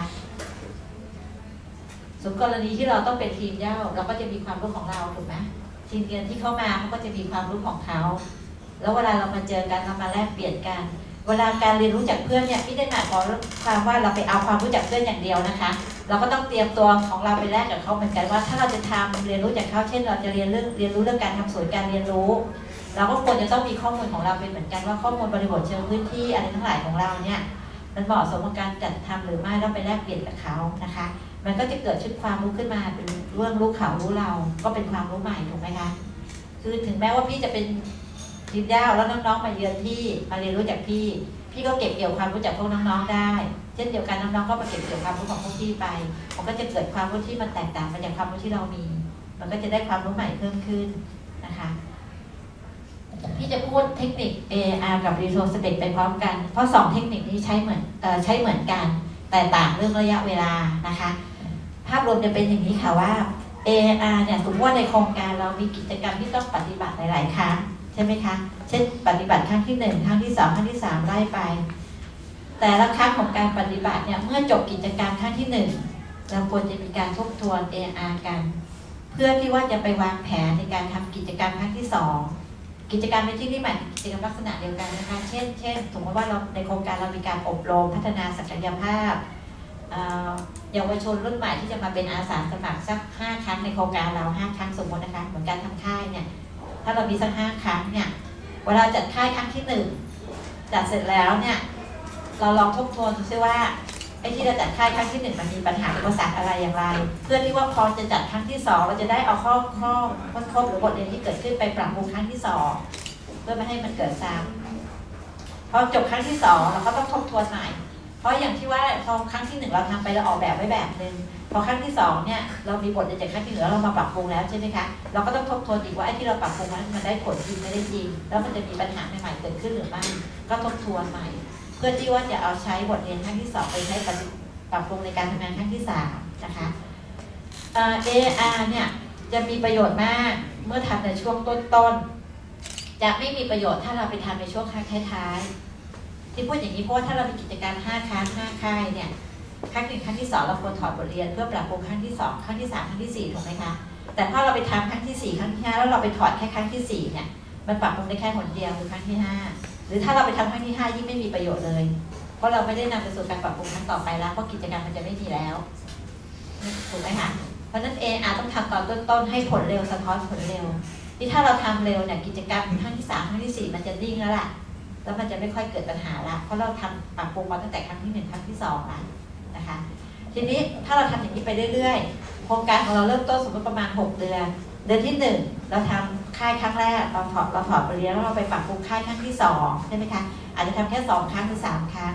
สมกรณีที่เราต้องเป็นทีมเหย้าเราก็จะมีความรู้ของเราถูกไหมทีมเยือนที่เข้ามาเขาก็จะมีความรู้ของเขาแล้วเวลาเรามาเจอกันเรามาแลกเปลี่ยนกันเวลาการเรียนรู้จากเพื่อนเนี่ยพี่ได้หมายความว่าเราไปเอาความรู้จากเพื่อนอย่างเดียวนะคะเราก็ต้องเตรียมตัวของเราไปแลกกับเขาเหมือนกันว่าถ้าเราจะทำเรียนรู้จากเขาเช่นเราจะเรียนเรื่องเรียนรู้เรื่องการทำศูนย์การเรียนรู้เราก็ควรจะต้องมีข้อมูลของเราเป็นเหมือนกันว่าข้อมูลบริบทเชิงพื้นที่อะไรทั้งหลายของเราเนี่ยมันเหมาะสมกับการจัดทำหรือไม่เราไปแลกเปลี่ยนกับเขานะคะมันก็จะเกิดชุดความรู้ขึ้นมาเป็นเรื่องรู้เขารู้เราก็เป็นความรู้ใหม่ถูกไหมคะคือถึงแม้ว่าพี่จะเป็นทีมเหย้าแล้วน้องๆมาเยือนพี่มาเรียนรู้จากพี่พี่ก็เก็บเกี่ยวความรู้จากพวกน้องๆได้เช่นเดียวกันน้องๆก็มาเก็บเกี่ยวความรู้ของพวกพี่ไปมันก็จะเกิดความรู้ที่มันแตกต่างไปจากความรู้ที่เรามีมันก็จะได้ความรู้ใหม่เพิ่มขึ้นนะคะพี่จะพูดเทคนิค เอ อาร์ กับ Retrospect ไปพร้อมกันเพราะสองเทคนิคนี้ใช้เหมือนเอ่อใช้เหมือนกันแต่ต่างเรื่องระยะเวลานะคะภาพรวมจะเป็นอย่างนี้ค่ะว่า เอ อาร์ เนี่ยสมมติว่าในโครงการเรามีกิจกรรมที่ต้องปฏิบัติหลายๆครั้งใช่ไหมคะเช่นปฏิบัติครั้งที่หนึ่งครั้งที่สองครั้งที่สามไล่ไปแต่ละครั้งของการปฏิบัติเนี่ยเมื่อจบกิจกรรมครั้งที่หนึ่งเราควรจะมีการทบทวน เอ อาร์ กันเพื่อที่ว่าจะไปวางแผนในการทำกิจกรรมครั้งที่สองกิจกรรมในที่นี้หมายถึงกิจกรรมลักษณะเดียวกันนะคะเช่นเช่นสมมติว่าเราในโครงการเรามีการอบรมพัฒนาศักยภาพเยาวชนรุ่นใหม่ที่จะมาเป็นอาสาสมัครสักห้าครั้งในโครงการเราห้าครั้งสมมตินะคะเหมือนการทำค่ายเนี่ยถ้าเรามีสักห้าครั้งเนี่ยเวลาจัดค่ายครั้งที่หนึ่งจัดเสร็จแล้วเนี่ยเราลองทบทวนดูซิว่าไอ้ที่เราจัดค่ายครั้งที่หนึ่งมันมีปัญหาอุปสรรคอะไรอย่างไรเพื่อที่ว่าพอจะจัดครั้งที่สองเราจะได้เอาข้อข้อค้นพบหรือบทเรียนที่เกิดขึ้นไปปรับปรุงครั้งที่สองเพื่อไม่ให้มันเกิดซ้ำพอจบครั้งที่สองเราก็ต้องทบทวนใหม่เพราะอย่างที่ว่าพอครั้งที่หนึ่งเราทำไปเราออกแบบไว้แบบนึงพอครั้งที่สองเนี่ยเรามีบทเรียนจากครั้งที่หนึ่งแล้วเรามาปรับปรุงแล้วใช่ไหมคะเราก็ต้องทบทวนอีกว่าไอ้ที่เราปรับปรุงนั้นมันได้ผลจริงไม่ได้จริงแล้วมันจะมีปัญหาใหม่ๆเกิดขึ้นหรือไม่ก็ทบทวนใหม่เพื่อที่ว่าจะเอาใช้บทเรียนครั้งที่สองไปใช้ปรับปรุงในการทำงานครั้งที่สามนะคะ เอ อาร์ เนี่ยจะมีประโยชน์มากเมื่อทำในช่วงต้นๆจะไม่มีประโยชน์ถ้าเราไปทำในช่วงท้ายๆที่พูดอย่างนี้เพราะว่าถ้าเรามีกิจการห้าครั้งห้าค่ายเนี่ยครั้งหนึ่งครั้งที่สองเราควรถอดบทเรียนเพื่อปรับปรุงครั้งที่สองครั้งที่สามครั้งที่สี่ถูกไหมคะแต่พอเราไปทำครั้งที่สี่ครั้งที่ห้าแล้วเราไปถอดแค่ครั้งที่สี่เนี่ยมันปรับปรุงได้แค่หนเดียวคือครั้งที่ห้าหรือถ้าเราไปทำครั้งที่ห้ายิ่งไม่มีประโยชน์เลยเพราะเราไม่ได้นำไปสู่การปรับปรุงครั้งต่อไปแล้วเพราะกิจกรรมมันจะไม่มีแล้วถูกไหมคะเพราะนั้น เอ อาร์ ต้องทำตอนต้นๆให้ผลเร็วสะท้อนผลเร็วที่ถ้าเราทำเร็วเนี่ยกิจกรรมครั้งที่สามครั้งที่สี่มันจะนิ่งแล้วล่ะแล้วมันจะไม่ค่อยเกิดปัญหาละเพราะเราทำปรับปรุงมาตั้งแต่ครั้งที่หนึ่งครั้งที่สองแล้วนะคะทีนี้ถ้าเราทำอย่างนี้ไปเรื่อยๆโครงการของเราเริ่มต้นสมมติประมาณหกเดือนเดือนที่หนึ่งเราทำค่ายครั้งแรกเราถอดเราถอดบทเรียนแล้วเราไปปรับปรุงค่ายครั้งที่สองใช่ไหมคะอาจจะทำแค่สองครั้งหรือสามครั้ง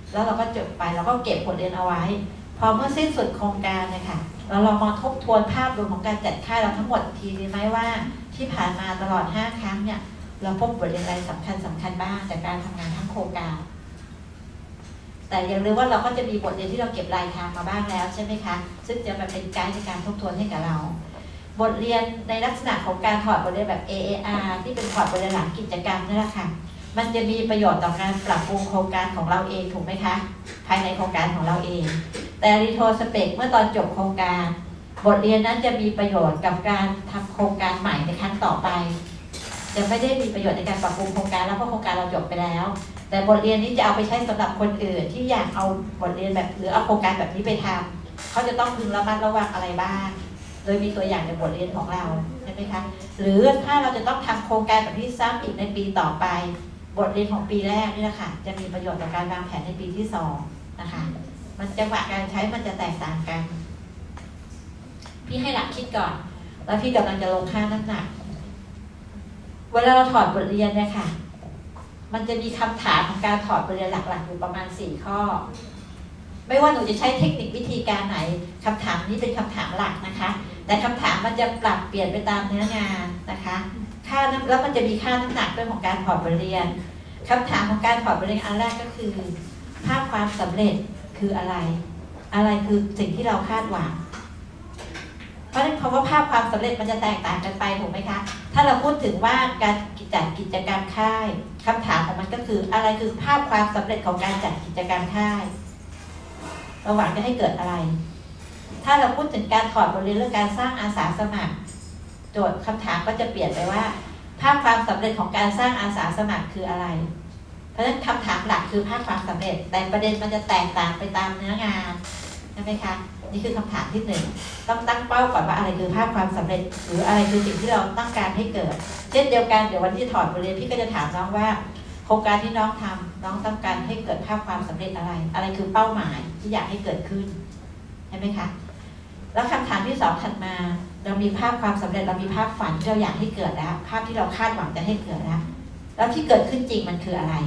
แล้วเราก็จบไปเราก็เก็บบทเรียนเอาไว้พอเมื่อสิ้นสุดโครงการนะคะเราลองมาทบทวนภาพรวมของการจัดค่ายเราทั้งหมดทีดีไหมว่าที่ผ่านมาตลอดห้าครั้งเนี่ยเราพบบทเรียนอะไรสำคัญสำคัญบ้างจากการทำงานทั้งโครงการแต่อย่าลืมว่าเราก็จะมีบทเรียนที่เราเก็บรายทางมาบ้างแล้วใช่ไหมคะซึ่งจะมาเป็นไกด์ในการทบทวนให้กับเราบทเรียนในลักษณะของการถอดบทเรียนแบบ เอ เอ อาร์ ที่เป็นถอดบทเรียนหลังกิจกรรมนี่แหละค่ะมันจะมีประโยชน์ต่อการปรับปรุงโครงการของเราเองถูกไหมคะภายในโครงการของเราเองแต่รีโทสเปกเมื่อตอนจบโครงการบทเรียนนั้นจะมีประโยชน์กับการทำโครงการใหม่ในครั้งต่อไปจะไม่ได้มีประโยชน์ในการปรับปรุงโครงการแล้วเพราะโครงการเราจบไปแล้วแต่บทเรียนนี้จะเอาไปใช้สำหรับคนอื่นที่อยากเอาบทเรียนแบบหรือเอาโครงการแบบนี้ไปทำเขาจะต้องพึงระมัดระวังอะไรบ้างโดยมีตัวอย่างในบทเรียนของเราใช่ไหมคะหรือถ้าเราจะต้องทำโครงการแบบนี้ซ้ำอีกในปีต่อไปบทเรียนของปีแรกนี่แหละค่ะจะมีประโยชน์ต่อการวางแผนในปีที่สองนะคะมันจังหวะการใช้มันจะแตกต่างกันพี่ให้หลักคิดก่อนแล้วพี่กำลังจะลงค่าน้ำหนักเวลาเราถอดบทเรียนเนี่ยค่ะมันจะมีคำถามของการถอดบทเรียนหลักๆอยู่ประมาณสี่ข้อไม่ว่าหนูจะใช้เทคนิควิธีการไหนคำถามนี้เป็นคำถามหลักนะคะแต่คำถามมันจะปรับเปลี่ยนไปตามเนื้องานนะคะค่าน้ำแล้วมันจะมีค่าน้ำหนักเรื่องของการถอดบทเรียนคำถามของการถอดบทเรียนอันแรกก็คือภาพความสำเร็จคืออะไรอะไรคือสิ่งที่เราคาดหวังเพราะฉะนั้นคำว่าภาพความสำเร็จมันจะแตกต่างกันไปถูกไหมคะถ้าเราพูดถึงว่าการจัดกิจกรรมค่ายคำถามของมันก็คืออะไรคือภาพความสำเร็จของการจัดกิจกรรมค่ายเราหวังจะให้เกิดอะไรถ้าเราพูดถึงการถอดบทเรียนเรื่องการสร้างอาสาสมัครโจทย์คำถามก็จะเปลี่ยนไปว่าภาพความสำเร็จของการสร้างอาสาสมัครคืออะไรเพราะฉะนั้นคำถามหลักคือภาพความสำเร็จแต่ประเด็นมันจะแตกต่างไปตามเนื้องานใช่ไหมคะนี่คือคำถามที่หนึ่งต้องตั้งเป้าก่อนว่าอะไรคือภาพความสำเร็จหรืออะไรคือสิ่งที่เราต้องการให้เกิดเช่นเดียวกันเดี๋ยววันที่ถอดบทเรียนพี่ก็จะถามน้องว่าโครงการที่น้องทำน้องต้องการให้เกิดภาพความสำเร็จอะไรอะไรคือเป้าหมายที่อยากให้เกิดขึ้นใช่ไหมคะแล้วคำถามที่สองถัดมาเรามีภาพความสำเร็จเรามีภาพฝันที่เราอยากให้เกิดแล้วภาพที่เราคาดหวังจะให้เกิดแล้วแล้วที่เกิดขึ้นจริงมันคืออะไร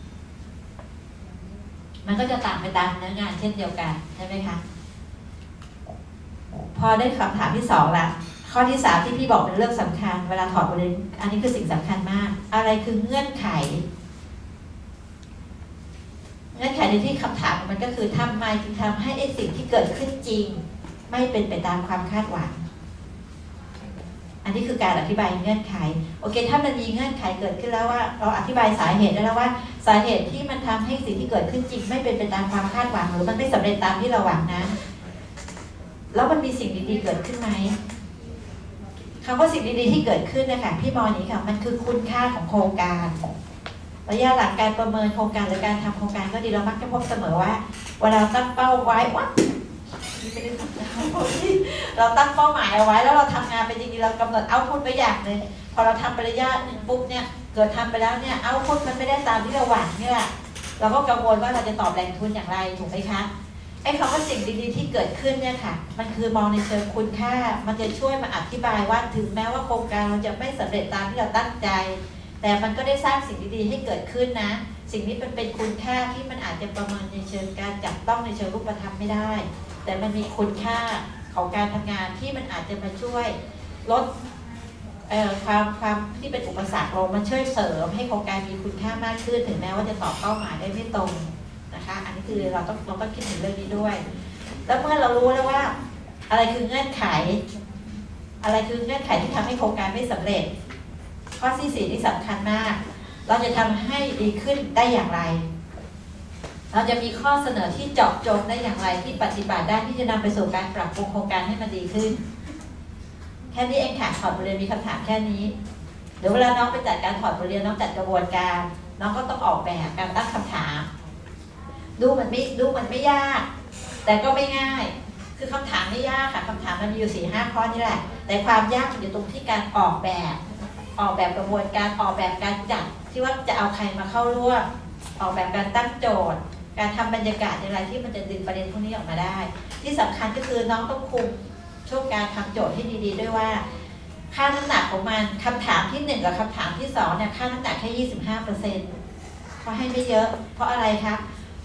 มันก็จะต่างไปตามเนื้องานเช่นเดียวกันใช่ไหมคะพอได้คำถามที่สองละข้อที่สามที่พี่บอกเป็นเรื่องสำคัญเวลาถอดบทเรียนอันนี้คือสิ่งสำคัญมากอะไรคือเงื่อนไขเงื่อนไขในที่คำถามมันก็คือทำไมถึงทำให้ไอ้สิ่งที่เกิดขึ้นจริงไม่เป็นไปตามความคาดหวังอันนี้คือการอธิบายเงื่อนไขโอเคถ้ามันมีเงื่อนไขเกิดขึ้นแล้วว่าเราอธิบายสาเหตุได้แล้วว่าสาเหตุที่มันทำให้สิ่งที่เกิดขึ้นจริงไม่เป็นไปตามความคาดหวังหรือมันไม่สำเร็จตามที่เราหวังนะแล้วมันมีสิ่งดีๆเกิดขึ้นไหมคำว่าสิ่งดีๆที่เกิดขึ้นนะคะพี่มองอย่างนี้ค่ะมันคือคุณค่าของโครงการระยะหลังการประเมินโครงการหรือการทำโครงการก็ดีเรามักจะพบเสมอว่าเวลาตั้งเป้าไว้ว่าเราตั้งเป้าหมายเอาไว้แล้วเราทำงานไปจริงๆเรากำหนดเอาพุทไปอย่างหนึ่งพอเราทำไประยะหนึ่งปุ๊บเนี่ยเกิดทำไปแล้วเนี่ยเอาพุทมันไม่ได้ตามที่เราหวังนี่แหละเราก็กังวลว่าเราจะตอบแรงทุนอย่างไรถูกไหมคะไอ้คำว่าสิ่งดีๆที่เกิดขึ้นเนี่ยค่ะมันคือมองในเชิงคุณค่ามันจะช่วยมาอธิบายว่าถึงแม้ว่าโครงการเราจะไม่สำเร็จตามที่เราตั้งใจแต่มันก็ได้สร้างสิ่งดีๆให้เกิดขึ้นนะสิ่งนี้มันเป็นคุณค่าที่มันอาจจะประเมินในเชิงการจับต้องในเชิงรูปธรรมไม่ได้แต่มันมีคุณค่าของการทำงานที่มันอาจจะมาช่วยลดความความที่เป็นอุปสรรคลงมันช่วยเสริมให้โครงการมีคุณค่ามากขึ้นถึงแม้ว่าจะตอบเป้าหมายได้ไม่ตรงนะคะอันนี้คือเราต้องเราต้องคิดถึงเรื่องนี้ด้วยแล้วเมื่อเรารู้แล้วว่าอะไรคือเงื่อนไขอะไรคือเงื่อนไขที่ทำให้โครงการไม่สำเร็จข้อที่สี่ที่สำคัญมากเราจะทำให้ดีขึ้นได้อย่างไรเราจะมีข้อเสนอที่เจาะจงได้อย่างไรที่ปฏิบัติได้ที่จะนำไปสู่การปรับปรุงโครงการให้มันดีขึ้นแค่นี้เองค่ะถอดบทเรียนมีคำถามแค่นี้เดี๋ยวเวลาน้องไปจัดการถอดบทเรียนน้องจัดกระบวนการน้องก็ต้องออกแบบการตั้งคำถามดูมันไม่ดูมันไม่ยากแต่ก็ไม่ง่ายคือคำถามไม่ยากค่ะคำถามมันมีอยู่สี่ห้าข้อนี่แหละแต่ความยากมันอยู่ตรงที่การออกแบบออกแบบกระบวนการออกแบบการจัดที่ว่าจะเอาใครมาเข้าร่วมออกแบบการตั้งโจทย์การทำบรรยากาศอย่างไรที่มันจะดึงประเด็นพวกนี้ออกมาได้ที่สำคัญก็คือน้องต้องคุมช่วงการทำโจทย์ให้ดีๆด้วยว่าค่าน้ำหนักของมันคำถามที่หนึ่งกับคำถามที่สองเนี่ยค่าน้ำหนักแค่ยี่สิบห้าเปอร์เซ็นต์เขาให้ไม่เยอะเพราะอะไรคะเพ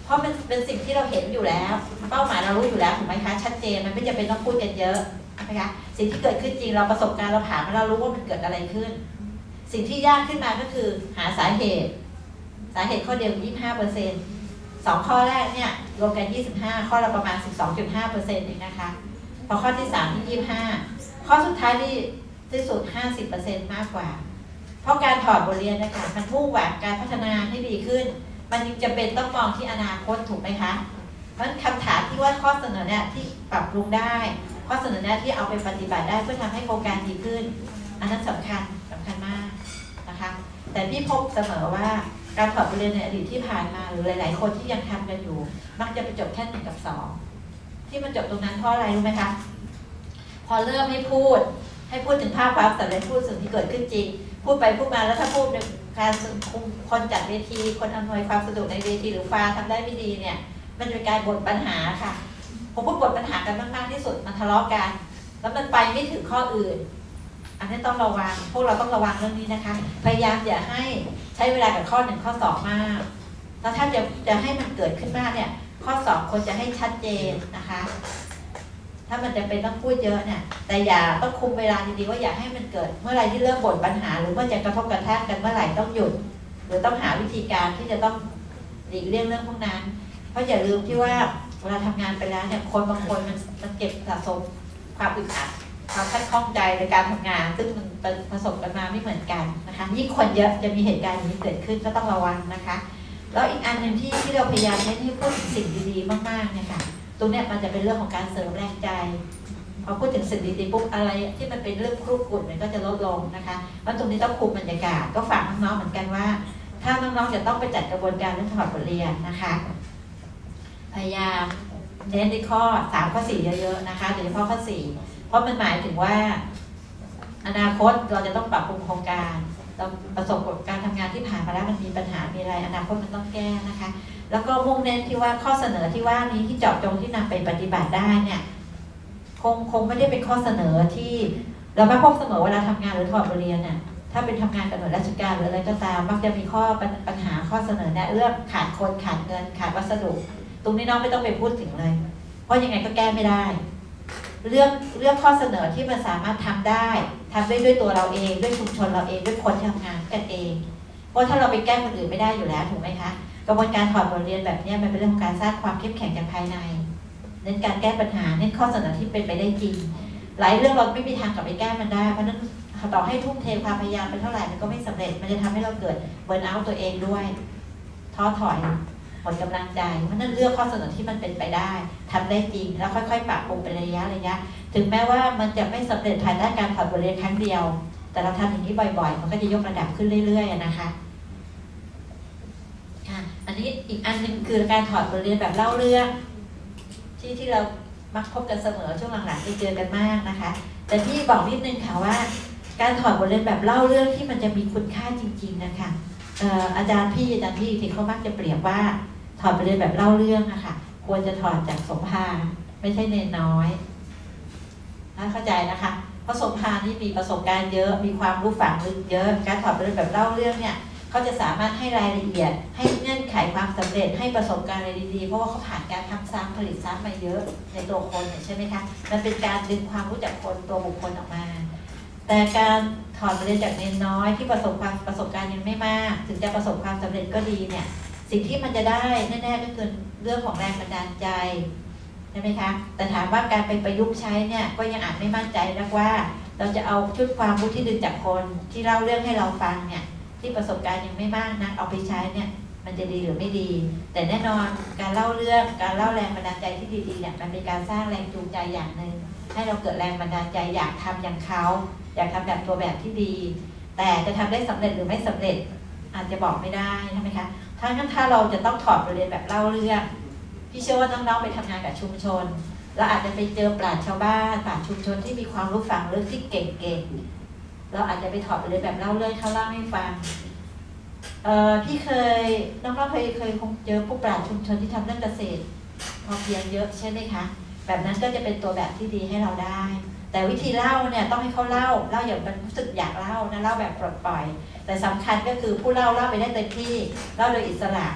เพราะมันเป็นสิ่งที่เราเห็นอยู่แล้วเป้าหมายเรารู้อยู่แล้วถูกไหมคะชัดเจนมันไม่จำเป็นต้องพูดกันเยอะนะคะสิ่งที่เกิดขึ้นจริงเราประสบการณ์เราผ่านมาเรารู้ว่ามันเกิดอะไรขึ้นสิ่งที่ยากขึ้นมาก็คือหาสาเหตุสาเหตุข้อเดียว ยี่สิบห้าเปอร์เซ็นต์ สองข้อแรกเนี่ยรวมกันยี่สิบห้าข้อละประมาณ สิบสองจุดห้าเปอร์เซ็นต์ เองนะคะพอข้อที่สามที่ยี่สิบห้าข้อสุดท้ายที่ที่สุด ห้าสิบเปอร์เซ็นต์ มากกว่าเพราะการถอดบทเรียนนะคะมันมุ่งหวังการพัฒนาให้ดีขึ้นมันยังจะเป็นต้องมองที่อนาคตถูกไหมคะเพราะคำถามที่ว่าข้อเสนอเนี่ยที่ปรับปรุงได้ข้อเสนอแนะที่เอาไปปฏิบัติได้เพื่อทำให้โครงการดีขึ้นอันนั้นสำคัญสำคัญมากนะคะแต่พี่พบเสมอว่าการถอดบทเรียนในอดีตที่ผ่านมาหรือหลายๆคนที่ยังทำกันอยู่มักจะไปจบแค่หนึ่งกับสองที่มันจบตรงนั้นเพราะอะไรรู้ไหมคะพอเริ่มให้พูดให้พูดถึงภาพความสำเร็จพูดสิ่งที่เกิดขึ้นจริงพูดไปพูดมาแล้วถ้าพูดในการคนจัดเวทีคนอำนวยความสะดวกในเวทีหรือฟ้าทำได้ไม่ดีเนี่ยมันจะกลายบทปัญหาค่ะผมพูดบทปัญหากันมากๆที่สุดมันทะเลาะกันแล้วมันไปไม่ถึงข้ออื่นอันนี้ต้องระวังพวกเราต้องระวังเรื่องนี้นะคะพยายามอย่าให้ใช้เวลากับข้อหนึ่งข้อสองมากแล้วถ้าจะจะให้มันเกิดขึ้นมากเนี่ยข้อสองควรจะให้ชัดเจนนะคะถ้ามันจะเป็นต้องพูดเยอะเนี่ยแต่อย่าต้องคุมเวลาดีๆว่าอย่าให้มันเกิดเมื่อไรที่เริ่มบ่นปัญหาหรือว่าจะกระทบกระทั่งกันเมื่อไหร่ต้องหยุดหรือต้องหาวิธีการที่จะต้องหลีกเลี่ยงเรื่องพวกนั้นเพราะอย่าลืมที่ว่าเวลาทำงานไปแล้วเนี่ยคนบางคนมันมันเก็บสะสมความอึดอัดความขัดข้องใจในการทำงานซึ่งมันผสมกันมาไม่เหมือนกันนะคะยิ่งคนเยอะจะมีเหตุการณ์อย่างนี้เกิดขึ้นก็ต้องระวังนะคะแล้วอีกอันหนึ่งที่ที่เราพยายามเน้นให้พูดถึงสิ่งดีๆมากๆเนี่ยค่ะตรงนี้มันจะเป็นเรื่องของการเสริมแรงใจพอพูดถึงสิ่งดีๆปุ๊บอะไรที่มันเป็นเรื่องครุกรุ่นมันก็จะลดลงนะคะเพราะตรงนี้ต้องคุมบรรยากาศก็ฝากน้องๆเหมือนกันว่าถ้าน้องๆจะต้องไปจัดกระบวนการเรื่องถอดบทเรียนนะคะพยายามเน้นในข้อสามข้อสี่เยอะๆนะคะโดยเฉพาะข้อสี่เพราะมันหมายถึงว่าอนาคตเราจะต้องปรับปรุงโครงการเราประสบการทำงานที่ผ่านมาแล้วมันมีปัญหามีอะไรอนาคตมันต้องแก้นะคะแล้วก็มุ่งเน้นที่ว่าข้อเสนอที่ว่านี้ที่เจาะจงที่นำไปปฏิบัติได้เนี่ยคงคงไม่ได้เป็นข้อเสนอที่เราไม่พบเสมอเวลาทำงานหรือถอดบทเรียนเนี่ยถ้าเป็นทำงานกับหน่วยราชการหรืออะไรก็ตามมักจะมีข้อปัญหาข้อเสนอแนะเรื่องขาดคนขาดเงินขาดวัสดุตรงนี้น้องไม่ต้องไปพูดถึงเลยเพราะยังไงก็แก้ไม่ได้เรื่องเรื่องข้อเสนอที่มันสามารถทำได้ทำได้ด้วยตัวเราเองด้วยชุมชนเราเองด้วยคนที่ทำงานกันเองเพราะถ้าเราไปแก้คนอื่นไม่ได้อยู่แล้วถูกไหมคะกระบวนการถอดบทเรียนแบบนี้มันเป็นเรื่องของการสร้างความเข้มแข็งจากภายในเน้นการแก้ปัญหาเน้นข้อเสนอที่เป็นไปได้จริงหลายเรื่องเราไม่มีทางกลับไปแก้มันได้เพราะนั้นต่อให้ทุ่มเทความพยายามไปเท่าไหร่มันก็ไม่สำเร็จมันจะทำให้เราเกิดเบิร์นเอาท์ตัวเองด้วยท้อถอยหมดกำลังใจเพราะนั้นเลือกข้อเสนอที่มันเป็นไปได้ทำได้จริงแล้วค่อยๆปรับปรุงเป็นระยะระยะถึงแม้ว่ามันจะไม่สำเร็จภายใต้การถอดบทเรียนครั้งเดียวแต่เราทำอย่างนี้บ่อยๆมันก็จะยกระดับขึ้นเรื่อยๆนะคะอันนี้อีกอันหนึ่งคือการถอดบทเรียนแบบเล่าเรื่องที่ที่เรามักพบกันเสมอช่วงหลังๆจะเจอกันมากนะคะแต่พี่บอกนิดนึงค่ะว่าการถอดบทเรียนแบบเล่าเรื่องที่มันจะมีคุณค่าจริงๆนะคะอาจารย์พี่อาจารย์พี่ที่เขามักจะเปรียบว่าถอดบทเรียนแบบเล่าเรื่องนะคะควรจะถอดจากสมภารไม่ใช่เนนน้อยนะเข้าใจนะคะเพราะสมภารนี่มีประสบการณ์เยอะมีความรู้ฝังลึกเยอะการถอดบทเรียนแบบเล่าเรื่องเนี่ยเขาจะสามารถให้รายละเอียดให้เงื่อนไขความสำเร็จให้ประสบการณ์อะไรดีๆเพราะว่าเขาผ่านการทำซ้ำผลิตซ้ำมาเยอะในตัวคนใช่ไหมคะมันเป็นการดึงความรู้จากคนตัวบุคคลออกมาแต่การถอดบทเรียนจากเนนน้อยที่ประสบความประสบการณ์ยังไม่มากถึงจะประสบความสำเร็จก็ดีเนี่ยสิ่งที่มันจะได้แน่ๆก็คือเรื่องของแรงบันดาลใจใช่ไหมคะแต่ถามว่าการไปประยุกต์ใช้เนี่ยก็ยังอาจไม่มั่นใจนักว่าเราจะเอาชุดความรู้ที่ดึงจากคนที่เล่าเรื่องให้เราฟังเนี่ยที่ประสบการณ์ยังไม่มากนักเอาไปใช้เนี่ยมันจะดีหรือไม่ดีแต่แน่นอนการเล่าเรื่องการเล่าแรงบันดาลใจที่ดีๆเนี่ยมันเป็นการสร้างแรงจูงใจอย่างหนึ่งให้เราเกิดแรงบันดาลใจอยากทำอย่างเขาอยากทำแบบตัวแบบที่ดีแต่จะทำได้สำเร็จหรือไม่สำเร็จอาจจะบอกไม่ได้ใช่ไหมคะถ้างั้นถ้าเราจะต้องถอดบทเรียนแบบเล่าเรื่องพี่เชื่อว่าน้องๆไปทำงานกับชุมชนแล้วอาจจะไปเจอปราชญ์ชาวบ้านปราชญ์ชุมชนที่มีความรู้ฝังลึกที่เก่งๆเราอาจจะไปถอดบทเรียนแบบเล่าเรื่องเขาเล่าให้ฟังเอ่อพี่เคยน้องๆเคยเคยคงเจอผู้ปราชญ์ชุมชนที่ทำเรื่องเกษตรพอเพียงเยอะใช่ไหมคะแบบนั้นก็จะเป็นตัวแบบที่ดีให้เราได้แต่วิธีเล่าเนี่ยต้องให้เขาเล่าเล่าอย่างมันรู้สึกอยากเล่านะเล่าแบบปลดปล่อยแต่สำคัญก็คือผู้เล่าเล่าไปได้เต็มที่เล่าโดยอิสระ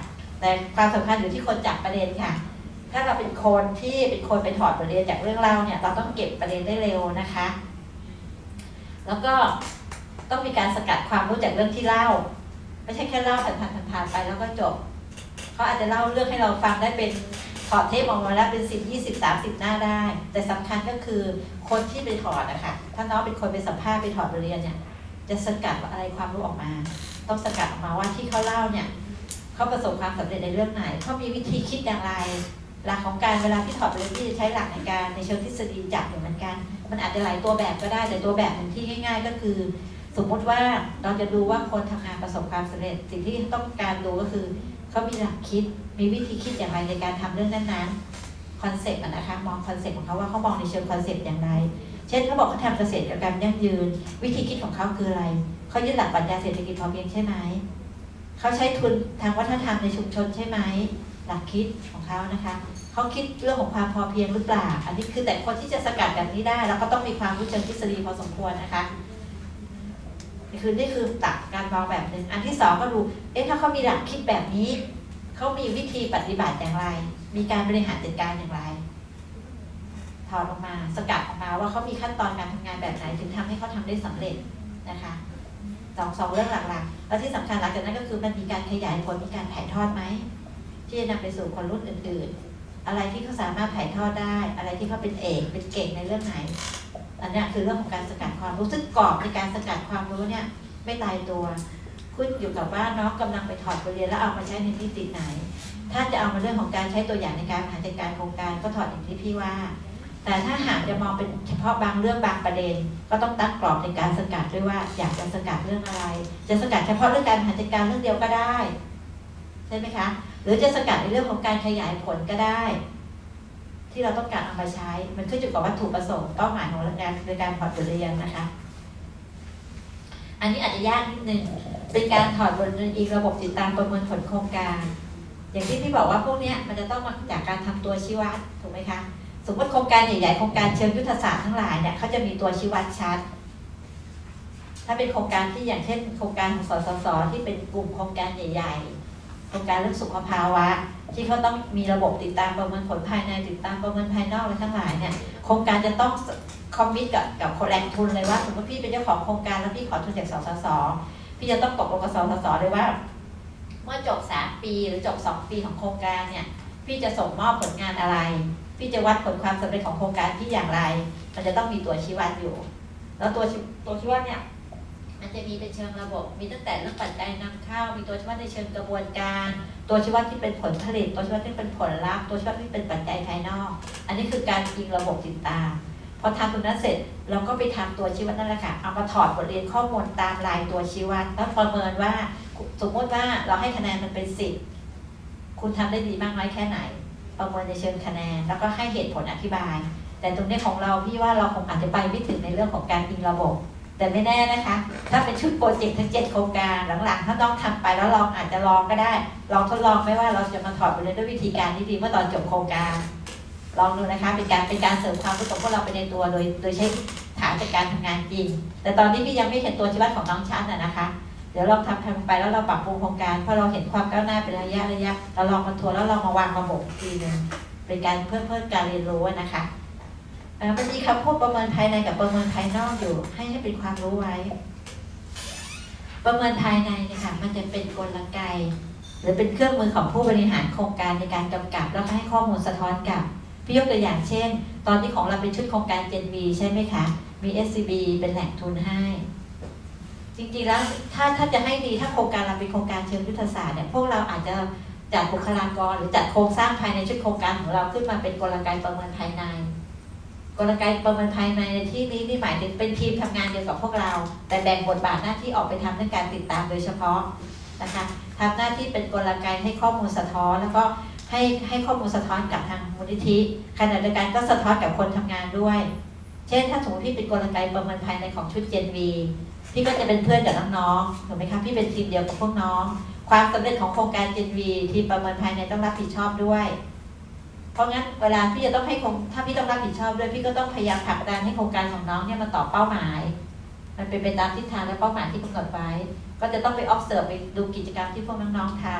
แต่ความสำคัญอยู่ที่คนจับประเด็นค่ะถ้าเราเป็นคนที่เป็นคนไปถอดบทเรียนจากเรื่องเล่าเนี่ยเราต้องเก็บประเด็นได้เร็วนะคะแล้วก็ต้องมีการสกัดความรู้จากเรื่องที่เล่าไม่ใช่แค่เล่าผ่านๆๆไปแล้วก็จบเขาอาจจะเล่าเรื่องให้เราฟังได้เป็นถอดเทปออกมาแล้วเป็นสิบยี่สิบสามสิบหน้าได้แต่สำคัญก็คือคนที่ไปถอดนะคะถ้าน้องเป็นคนไปสัมภาษณ์ไปถอดบทเรียนเนี่ยจะสกัดอะไรความรู้ออกมาต้องสกัดออกมาว่าที่เขาเล่าเนี่ยเขาประสบความสำเร็จในเรื่องไหนเขามีวิธีคิดอย่างไรหลักของการเวลาที่ถอดบทเรียนที่จะใช้หลักในการในเชิงทฤษฎีจับเหมือนกันมันอาจจะหลายตัวแบบก็ได้แต่ตัวแบบหนึ่งที่ง่ายๆก็คือสมมติว่าเราจะดูว่าคนทำงานประสบความสำเร็จสิ่งที่ต้องการดูก็คือเขามีหลักคิดมีวิธีคิดอย่างไรในการทำเรื่องนั้นๆคอนเซ็ปต์นะคะมองคอนเซ็ปต์ของเขาว่าเขามองในเชิงคอนเซ็ปต์อย่างไรเช่นเขาบอกเขาทำเกษตรกรรมยั่งยืนวิธีคิดของเขาคืออะไรเขายึดหลักปรัชญาเศรษฐกิจพอเพียงใช่ไหมเขาใช้ทุนทางวัฒนธรรมในชุมชนใช่ไหมหลักคิดของเขานะคะเขาคิดเรื่องของความพอเพียงหรือเปล่าอันนี้คือแต่คนที่จะสกัดแบบนี้ได้แล้วก็ต้องมีความรู้เชิงทฤษฎีพอสมควรนะคะนี่คือนี่คือหลักการมองแบบหนึ่งอันที่สองก็ดูเอ๊ะถ้าเขามีหลักคิดแบบนี้เขามีวิธีปฏิบัติอย่างไรมีการบริหารจัดการอย่างไรถอดออกมาสกัดออกมาว่าเขามีขั้นตอนการทำงานแบบไหนถึงทำให้เขาทำได้สำเร็จนะคะสองสองเรื่องหลักๆแล้วที่สำคัญหลังจากนั้นก็คือมันมีการขยายผลมีการถ่ายทอดไหมที่จะนำไปสู่คนรุ่นอื่นๆอะไรที่เขาสามารถถ่ายทอดได้อะไรที่เขาเป็นเอกเป็นเก่งในเรื่องไหนอันนี้คือเรื่องของการสกัดความรู้ซึ่งกรอบในการสกัดความรู้เนี่ยไม่ตายตัวขึ้นอยู่กับว่าน้องกำลังไปถอดบทเรียนแล้วเอามาใช้ในมิติไหนถ้าจะเอามาเรื่องของการใช้ตัวอย่างในการบริหารจัดการโครงการก็ถอดอย่างที่พี่ว่าแต่ถ้าหากจะมองเป็นเฉพาะบางเรื่องบางประเด็นก็ต้องตั้งกรอบในการสกัดด้วยว่าอยากจะสกัดเรื่องอะไรจะสกัดเฉพาะเรื่องการบริหารจัดการเรื่องเดียวก็ได้ใช่ไหมคะหรือจะสกัดในเรื่องของการขยายผลก็ได้ที่เราต้องการเอามาใช้มันขึ้นอยู่กับวัตถุประสงค์เป้าหมายของงานในการถอดบทเรียนนะคะอันนี้อาจจะยากนิดนึงเป็นการถอดบทเรียนอีกระบบติดตามประเมินผลโครงการอย่างที่พี่บอกว่าพวกนี้มันจะต้องมาจากการทำตัวชี้วัดถูกไหมคะสมมติโครงการใหญ่ๆโครงการเชิงยุทธศาสตร์ทั้งหลายเนี่ยเขาจะมีตัวชี้วัดชัดถ้าเป็นโครงการที่อย่างเช่นโครงการของสสสที่เป็นกลุ่มโครงการใหญ่ๆโครงการเรื่องสุขภาวะที่เขาต้องมีระบบติดตามประเมินผลภายในติดตามประเมินภายนอกอะไรทั้งหลายเนี่ยโครงการจะต้องคอมมิตกับกับแหล่งทุนเลยว่าสมมติพี่เป็นเจ้าของโครงการแล้วพี่ขอทุนจากสสสพี่จะต้องตกลงกับสสสเลยว่าเมื่อจบสามปีหรือจบสองปีของโครงการเนี่ยพี่จะส่งมอบผลงานอะไรพี่จะวัดผลความสำเร็จของโครงการพี่อย่างไรมันจะต้องมีตัวชี้วัดอยู่แล้วตัวตัวชี้วัดเนี่ยมันจะมีเป็นเชิงระบบมีตั้งแต่เรื่องปัจจัยนำเข้ามีตัวชี้วัดในเชิงกระบวนการตัวชี้วัดที่เป็นผลผลิตตัวชี้วัดที่เป็นผลลัพธ์ตัวชี้วัดที่เป็นปัจจัยภายนอกอันนี้คือการอิงระบบติดตามพอทำตรงนั้นเสร็จเราก็ไปทำตัวชี้วัดนั่นแหละค่ะเอามาถอดบทเรียนข้อมูลตามลายตัวชี้วัดแล้วประเมินว่าสมมติว่าเราให้คะแนนมันเป็นสิบคุณทำได้ดีมากน้อยแค่ไหนประเมินในเชิงคะแนนแล้วก็ให้เหตุผลอธิบายแต่ตรงนี้ของเราพี่ว่าเราคงอาจจะไปไม่ถึงในเรื่องของการอิงระบบแต่ไม่แน่นะคะถ้าเป็นชุดโปรเจกต์ทั้งเจ็ดโครงการหลังๆถ้าต้องทำไปแล้วลองอาจจะลองก็ได้ลองทดลองไม่ว่าเราจะมาถอดบทเรียนด้วยวิธีการที่ดีเมื่อตอนจบโครงการลองดูนะคะเป็นการเป็นการเสริมความรู้ของพวกเราไปในตัวโดยโดยใช้ฐานจากการทำงานจริงแต่ตอนนี้พี่ยังไม่เห็นตัวชี้วัดของน้องชั้นน่ะนะคะเดี๋ยวลองทำทำไปแล้วเราปรับปรุงโครงการพอเราเห็นความก้าวหน้าเป็นระยะระยะเราลองมาทัวร์แล้วเรามาวางระบบทีนึงเป็นการเพิ่มเพิ่มการเรียนรู้นะคะมันมีคำพูดประเมินภายในกับประเมินภายนอกอยู่ให้ให้เป็นความรู้ไว้ประเมินภายในเนี่ยค่ะมันจะเป็นกลไกหรือเป็นเครื่องมือของผู้บริหารโครงการในการกำกับแล้วก็ให้ข้อมูลสะท้อนกลับพี่ยกตัวอย่างเช่นตอนที่ของเราเป็นชุดโครงการ เจน วี ใช่ไหมคะมี เอส ซี บี เป็นแหล่งทุนให้จริงๆแล้วถ้าถ้าจะให้ดีถ้าโครงการเราเป็นโครงการเชิงยุทธศาสตร์เนี่ยพวกเราอาจจะจัดบุคลากรหรือจัดโครงสร้างภายในชุดโครงการของเราขึ้นมาเป็นกลไกประเมินภายในกลไกประเมินภายในในที่นี้นี่หมายถึงเป็นทีมทำงานเดียวกับพวกเราแต่แบ่งบทบาทหน้าที่ออกไปทำเรื่องการติดตามโดยเฉพาะนะคะทำหน้าที่เป็นกลไกให้ข้อมูลสะท้อนแล้วก็ให้ให้ข้อมูลสะท้อนกับทางมูลนิธิขณะเดียวกันก็สะท้อนกับคนทำงานด้วยเช่นถ้าสมมติพี่เป็นกลไกประเมินภายในของชุด เจน วี พี่ก็จะเป็นเพื่อนกับน้องๆถูกไหมคะพี่เป็นทีมเดียวกับพวกน้องความสำเร็จของโครงการ เจน วี ทีมประเมินภายในต้องรับผิดชอบด้วยเพราะงั้นเวลาพี่จะต้องให้ถ้าพี่ต้องรับผิดชอบด้วยพี่ก็ต้องพยายามผลักดันให้โครงการของน้องเนี่ยมาต่อเป้าหมายมันเป็นไปตามทิศทางและเป้าหมายที่กำหนดไว้ก็จะต้องไป observe ไปดูกิจกรรมที่พวกน้องๆทำ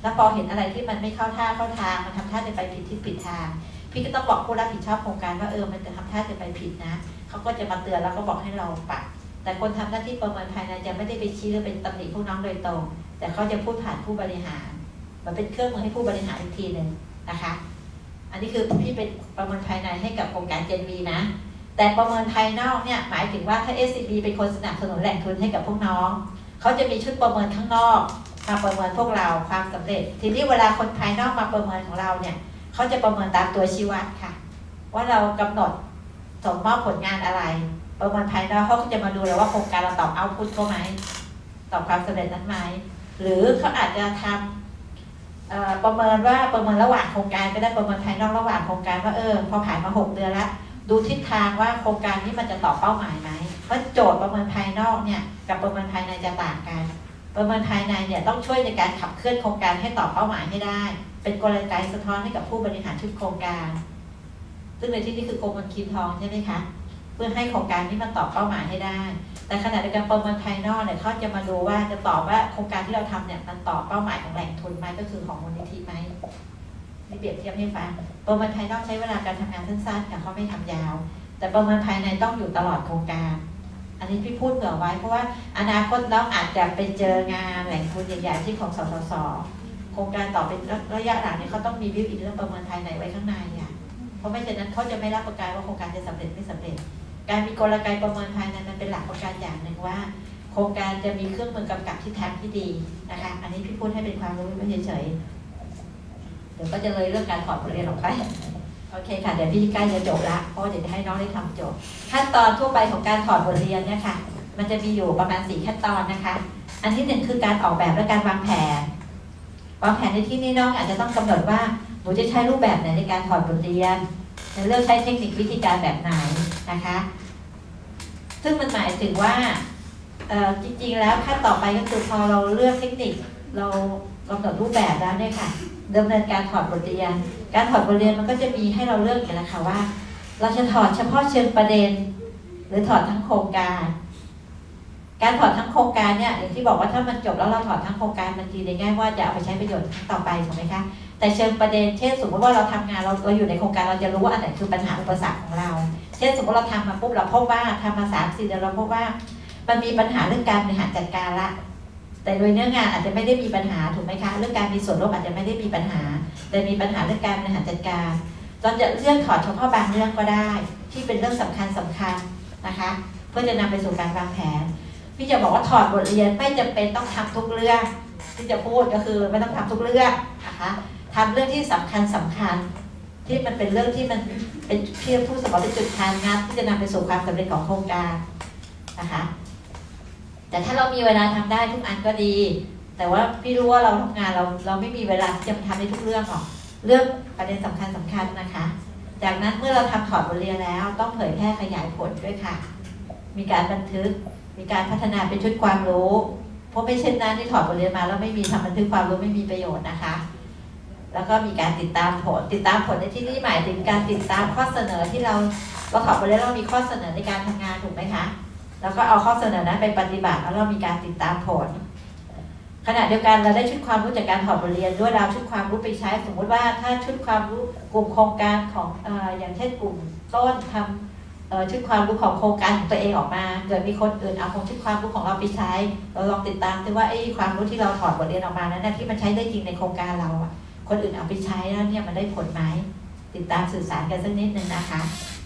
แล้วพอเห็นอะไรที่มันไม่เข้าท่าเข้าทางมันทำท่าจะไปผิดทิศผิดทางพี่ก็ต้องบอกผู้รับผิดชอบโครงการว่าเออมันจะทำท่าจะไปผิดนะเขาก็จะมาเตือนแล้วก็บอกให้เราปรับแต่คนทำหน้าที่ประเมินภายในจะไม่ได้ไปชี้หรือเป็นตำหนิพวกน้องโดยตรงแต่เขาจะพูดผ่านผู้บริหารมันเป็นเครื่องมือให้ผู้บริหารอีกทีหนึ่งนะคะอันนี้คือพี่เป็นประเมินภายในให้กับโครงการ เจน วี นะแต่ประเมินภายนอกเนี่ยหมายถึงว่าถ้า เอส ซี บี เป็นคนสนับสนุนแหล่งทุนให้กับพวกน้องเขาจะมีชุดประเมินข้างนอกมาประเมินพวกเราความสำเร็จทีนี้เวลาคนภายนอกมาประเมินของเราเนี่ยเขาจะประเมินตามตัวชี้วัดค่ะว่าเรากำหนดส่งมอบผลงานอะไรประเมินภายนอกเขาก็จะมาดูเลยว่าโครงการเราตอบเอาท์พุตเขาไหมตอบความสำเร็จนั้นไหมหรือเขาอาจจะทำประเมินว่าประเมินระหว่างโครงการก็ได้ประเมินภายนอกระหว่างโครงการว่าเออพอผ่านมาหกเดือนแล้วดูทิศทางว่าโครงการนี้มันจะตอบเป้าหมายไหมเพราะโจทย์ประเมินภายนอกเนี่ยกับประเมินภายในจะต่างกันประเมินภายในเนี่ยต้องช่วยในการขับเคลื่อนโครงการให้ตอบเป้าหมายให้ได้เป็นกลไกสะท้อนให้กับผู้บริหารชุดโครงการซึ่งในที่นี้คือกรมบัญชีทองใช่ไหมคะเพื่อให้โครงการนี้มันตอบเป้าหมายให้ได้แต่ขณะเดียวกันประเมินภายนอกเนี่ยเขาจะมาดูว่าจะตอบว่าโครงการที่เราทำเนี่ยมันตอบเป้าหมายของแหล่งทุนไหมก็คือของมูลนิธิไหมนี่เปรียบเทียบให้ฟังประเมินภายนอกใช้เวลาการทำงานสั้นๆค่ะเขาไม่ทำยาวแต่ประเมินภายในต้องอยู่ตลอดโครงการอันนี้พี่พูดเผื่อไว้เพราะว่าอนาคตน้องอาจจะไปเจองานแหล่งทุนใหญ่ๆที่ของสสสโครงการต่อเป็นระยะหลังเนี่ยเขาต้องมีวิวอินเรื่องประเมินภายในไว้ข้างในอ่ะเพราะไม่เช่นนั้นเขาจะไม่รับประกันว่าโครงการจะสำเร็จไม่สำเร็จการมีกลไกประเมินภายในมันเป็นหลักประกันอย่างหนึ่งว่าโครงการจะมีเครื่องมือกำกับทิศทางที่ดีนะคะอันนี้พี่พูดให้เป็นความรู้ไม่เฉยๆเดี๋ยวก็จะเลยเรื่องการถอดบทเรียนออกไปโอเคค่ะเดี๋ยวพี่ใกล้จะจบละเพราะเดี๋ยวจะให้น้องได้ทำจบขั้นตอนทั่วไปของการถอดบทเรียนเนี่ยค่ะมันจะมีอยู่ประมาณสี่ขั้นตอนนะคะอันที่หนึ่งคือการออกแบบและการวางแผนวางแผนในที่นี้น้องอาจจะต้องกำหนดว่าหนูจะใช้รูปแบบไหนในการถอดบทเรียนจะเลือกใช้เทคนิควิธีการแบบไหนนะคะซึ่งมันหมายถึงว่าจริงๆแล้วขั้นต่อไปก็คือพอเราเลือกเทคนิคเรากำหนดรูปแบบแล้วเนี่ยค่ะดำเนินการถอดบทเรียนการถอดบทเรียนมันก็จะมีให้เราเลือกอย่างนะคะว่าเราจะถอดเฉพาะเชิงประเด็นหรือถอดทั้งโครงการการถอดทั้งโครงการเนี่ยอย่างที่บอกว่าถ้ามันจบแล้วเราถอดทั้งโครงการมันดีในแง่ว่าจะเอาไปใช้ประโยชน์ต่อไปถูกไหมคะแต่เชิงประเด็นเช่นสมมติว่าเราทำงานเราเราอยู่ในโครงการเราจะรู้ว่าอันไหนคือปัญหาอุปสรรคของเราเช่นสมมติเราทำมาปุ๊บเราพบว่าทำมาสามสี่เดือนเราพบว่ามันมีปัญหาเรื่องการบริหารจัดการละแต่โดยเนื้องานอาจจะไม่ได้มีปัญหาถูกไหมคะเรื่องการมีส่วนร่วมอาจจะไม่ได้มีปัญหาแต่มีปัญหาเรื่องการบริหารจัดการเราจะเลือกถอดเฉพาะบางเรื่องก็ได้ที่เป็นเรื่องสำคัญสำคัญนะคะเพื่อจะนำไปสู่การวางแผนพี่จะบอกว่าถอดบทเรียนไม่จำเป็นต้องทำทุกเรื่องที่จะพูดก็คือไม่ต้องทำทุกเรื่องนะคะทำเรื่องที่สำคัญสำคัญที่มันเป็นเรื่องที่มันเป็นเพียงผู้สมรเป็นจุดทานงัดที่จะนำไปสู่ความสำเร็จของโครงการนะคะแต่ถ้าเรามีเวลาทำได้ทุกอันก็ดีแต่ว่าพี่รู้ว่าเราทำงานเราเราไม่มีเวลาที่จะทำได้ทุกเรื่องหรอกเรื่องประเด็นสำคัญสำคัญนะคะจากนั้นเมื่อเราทำถอดบทเรียนแล้วต้องเผยแพร่ขยายผลด้วยค่ะมีการบันทึกมีการพัฒนาเป็นชุดความรู้เพราะไม่เช่นนั้นที่ถอดบทเรียนมาแล้วไม่มีทำบันทึกความรู้ไม่มีประโยชน์นะคะแล้วก็มีการติดตามผลติดตามผลในที่นี้หมายถึงการติดตามข้อเสนอที่เราเราถอดบทเรียนเรามีข้อเสนอในการทำงานถูกไหมคะแล้วก็เอาข้อเสนอนั้นไปปฏิบัติแล้วเรามีการติดตามผลขณะเดียวกันเราได้ชุดความรู้จากการถอดบทเรียนด้วยเราชุดความรู้ไปใช้สมมุติว่าถ้าชุดความรู้กลุ่มโครงการของเอ่ออย่างเช่นกลุ่มต้นทำเอ่อชุดความรู้ของโครงการของตัวเองออกมาเกิดมีคนอื่นเอาของชุดความรู้ของเราไปใช้เราลองติดตามดูว่าไอ้ความรู้ที่เราถอดบทเรียนออกมานั้นที่มันใช้ได้จริงในโครงการเราอ่ะคนอื่นเอาไปใช้แล้วเนี่ยมันได้ผลไหมติดตามสื่อสารกันสักนิดนึงนะคะ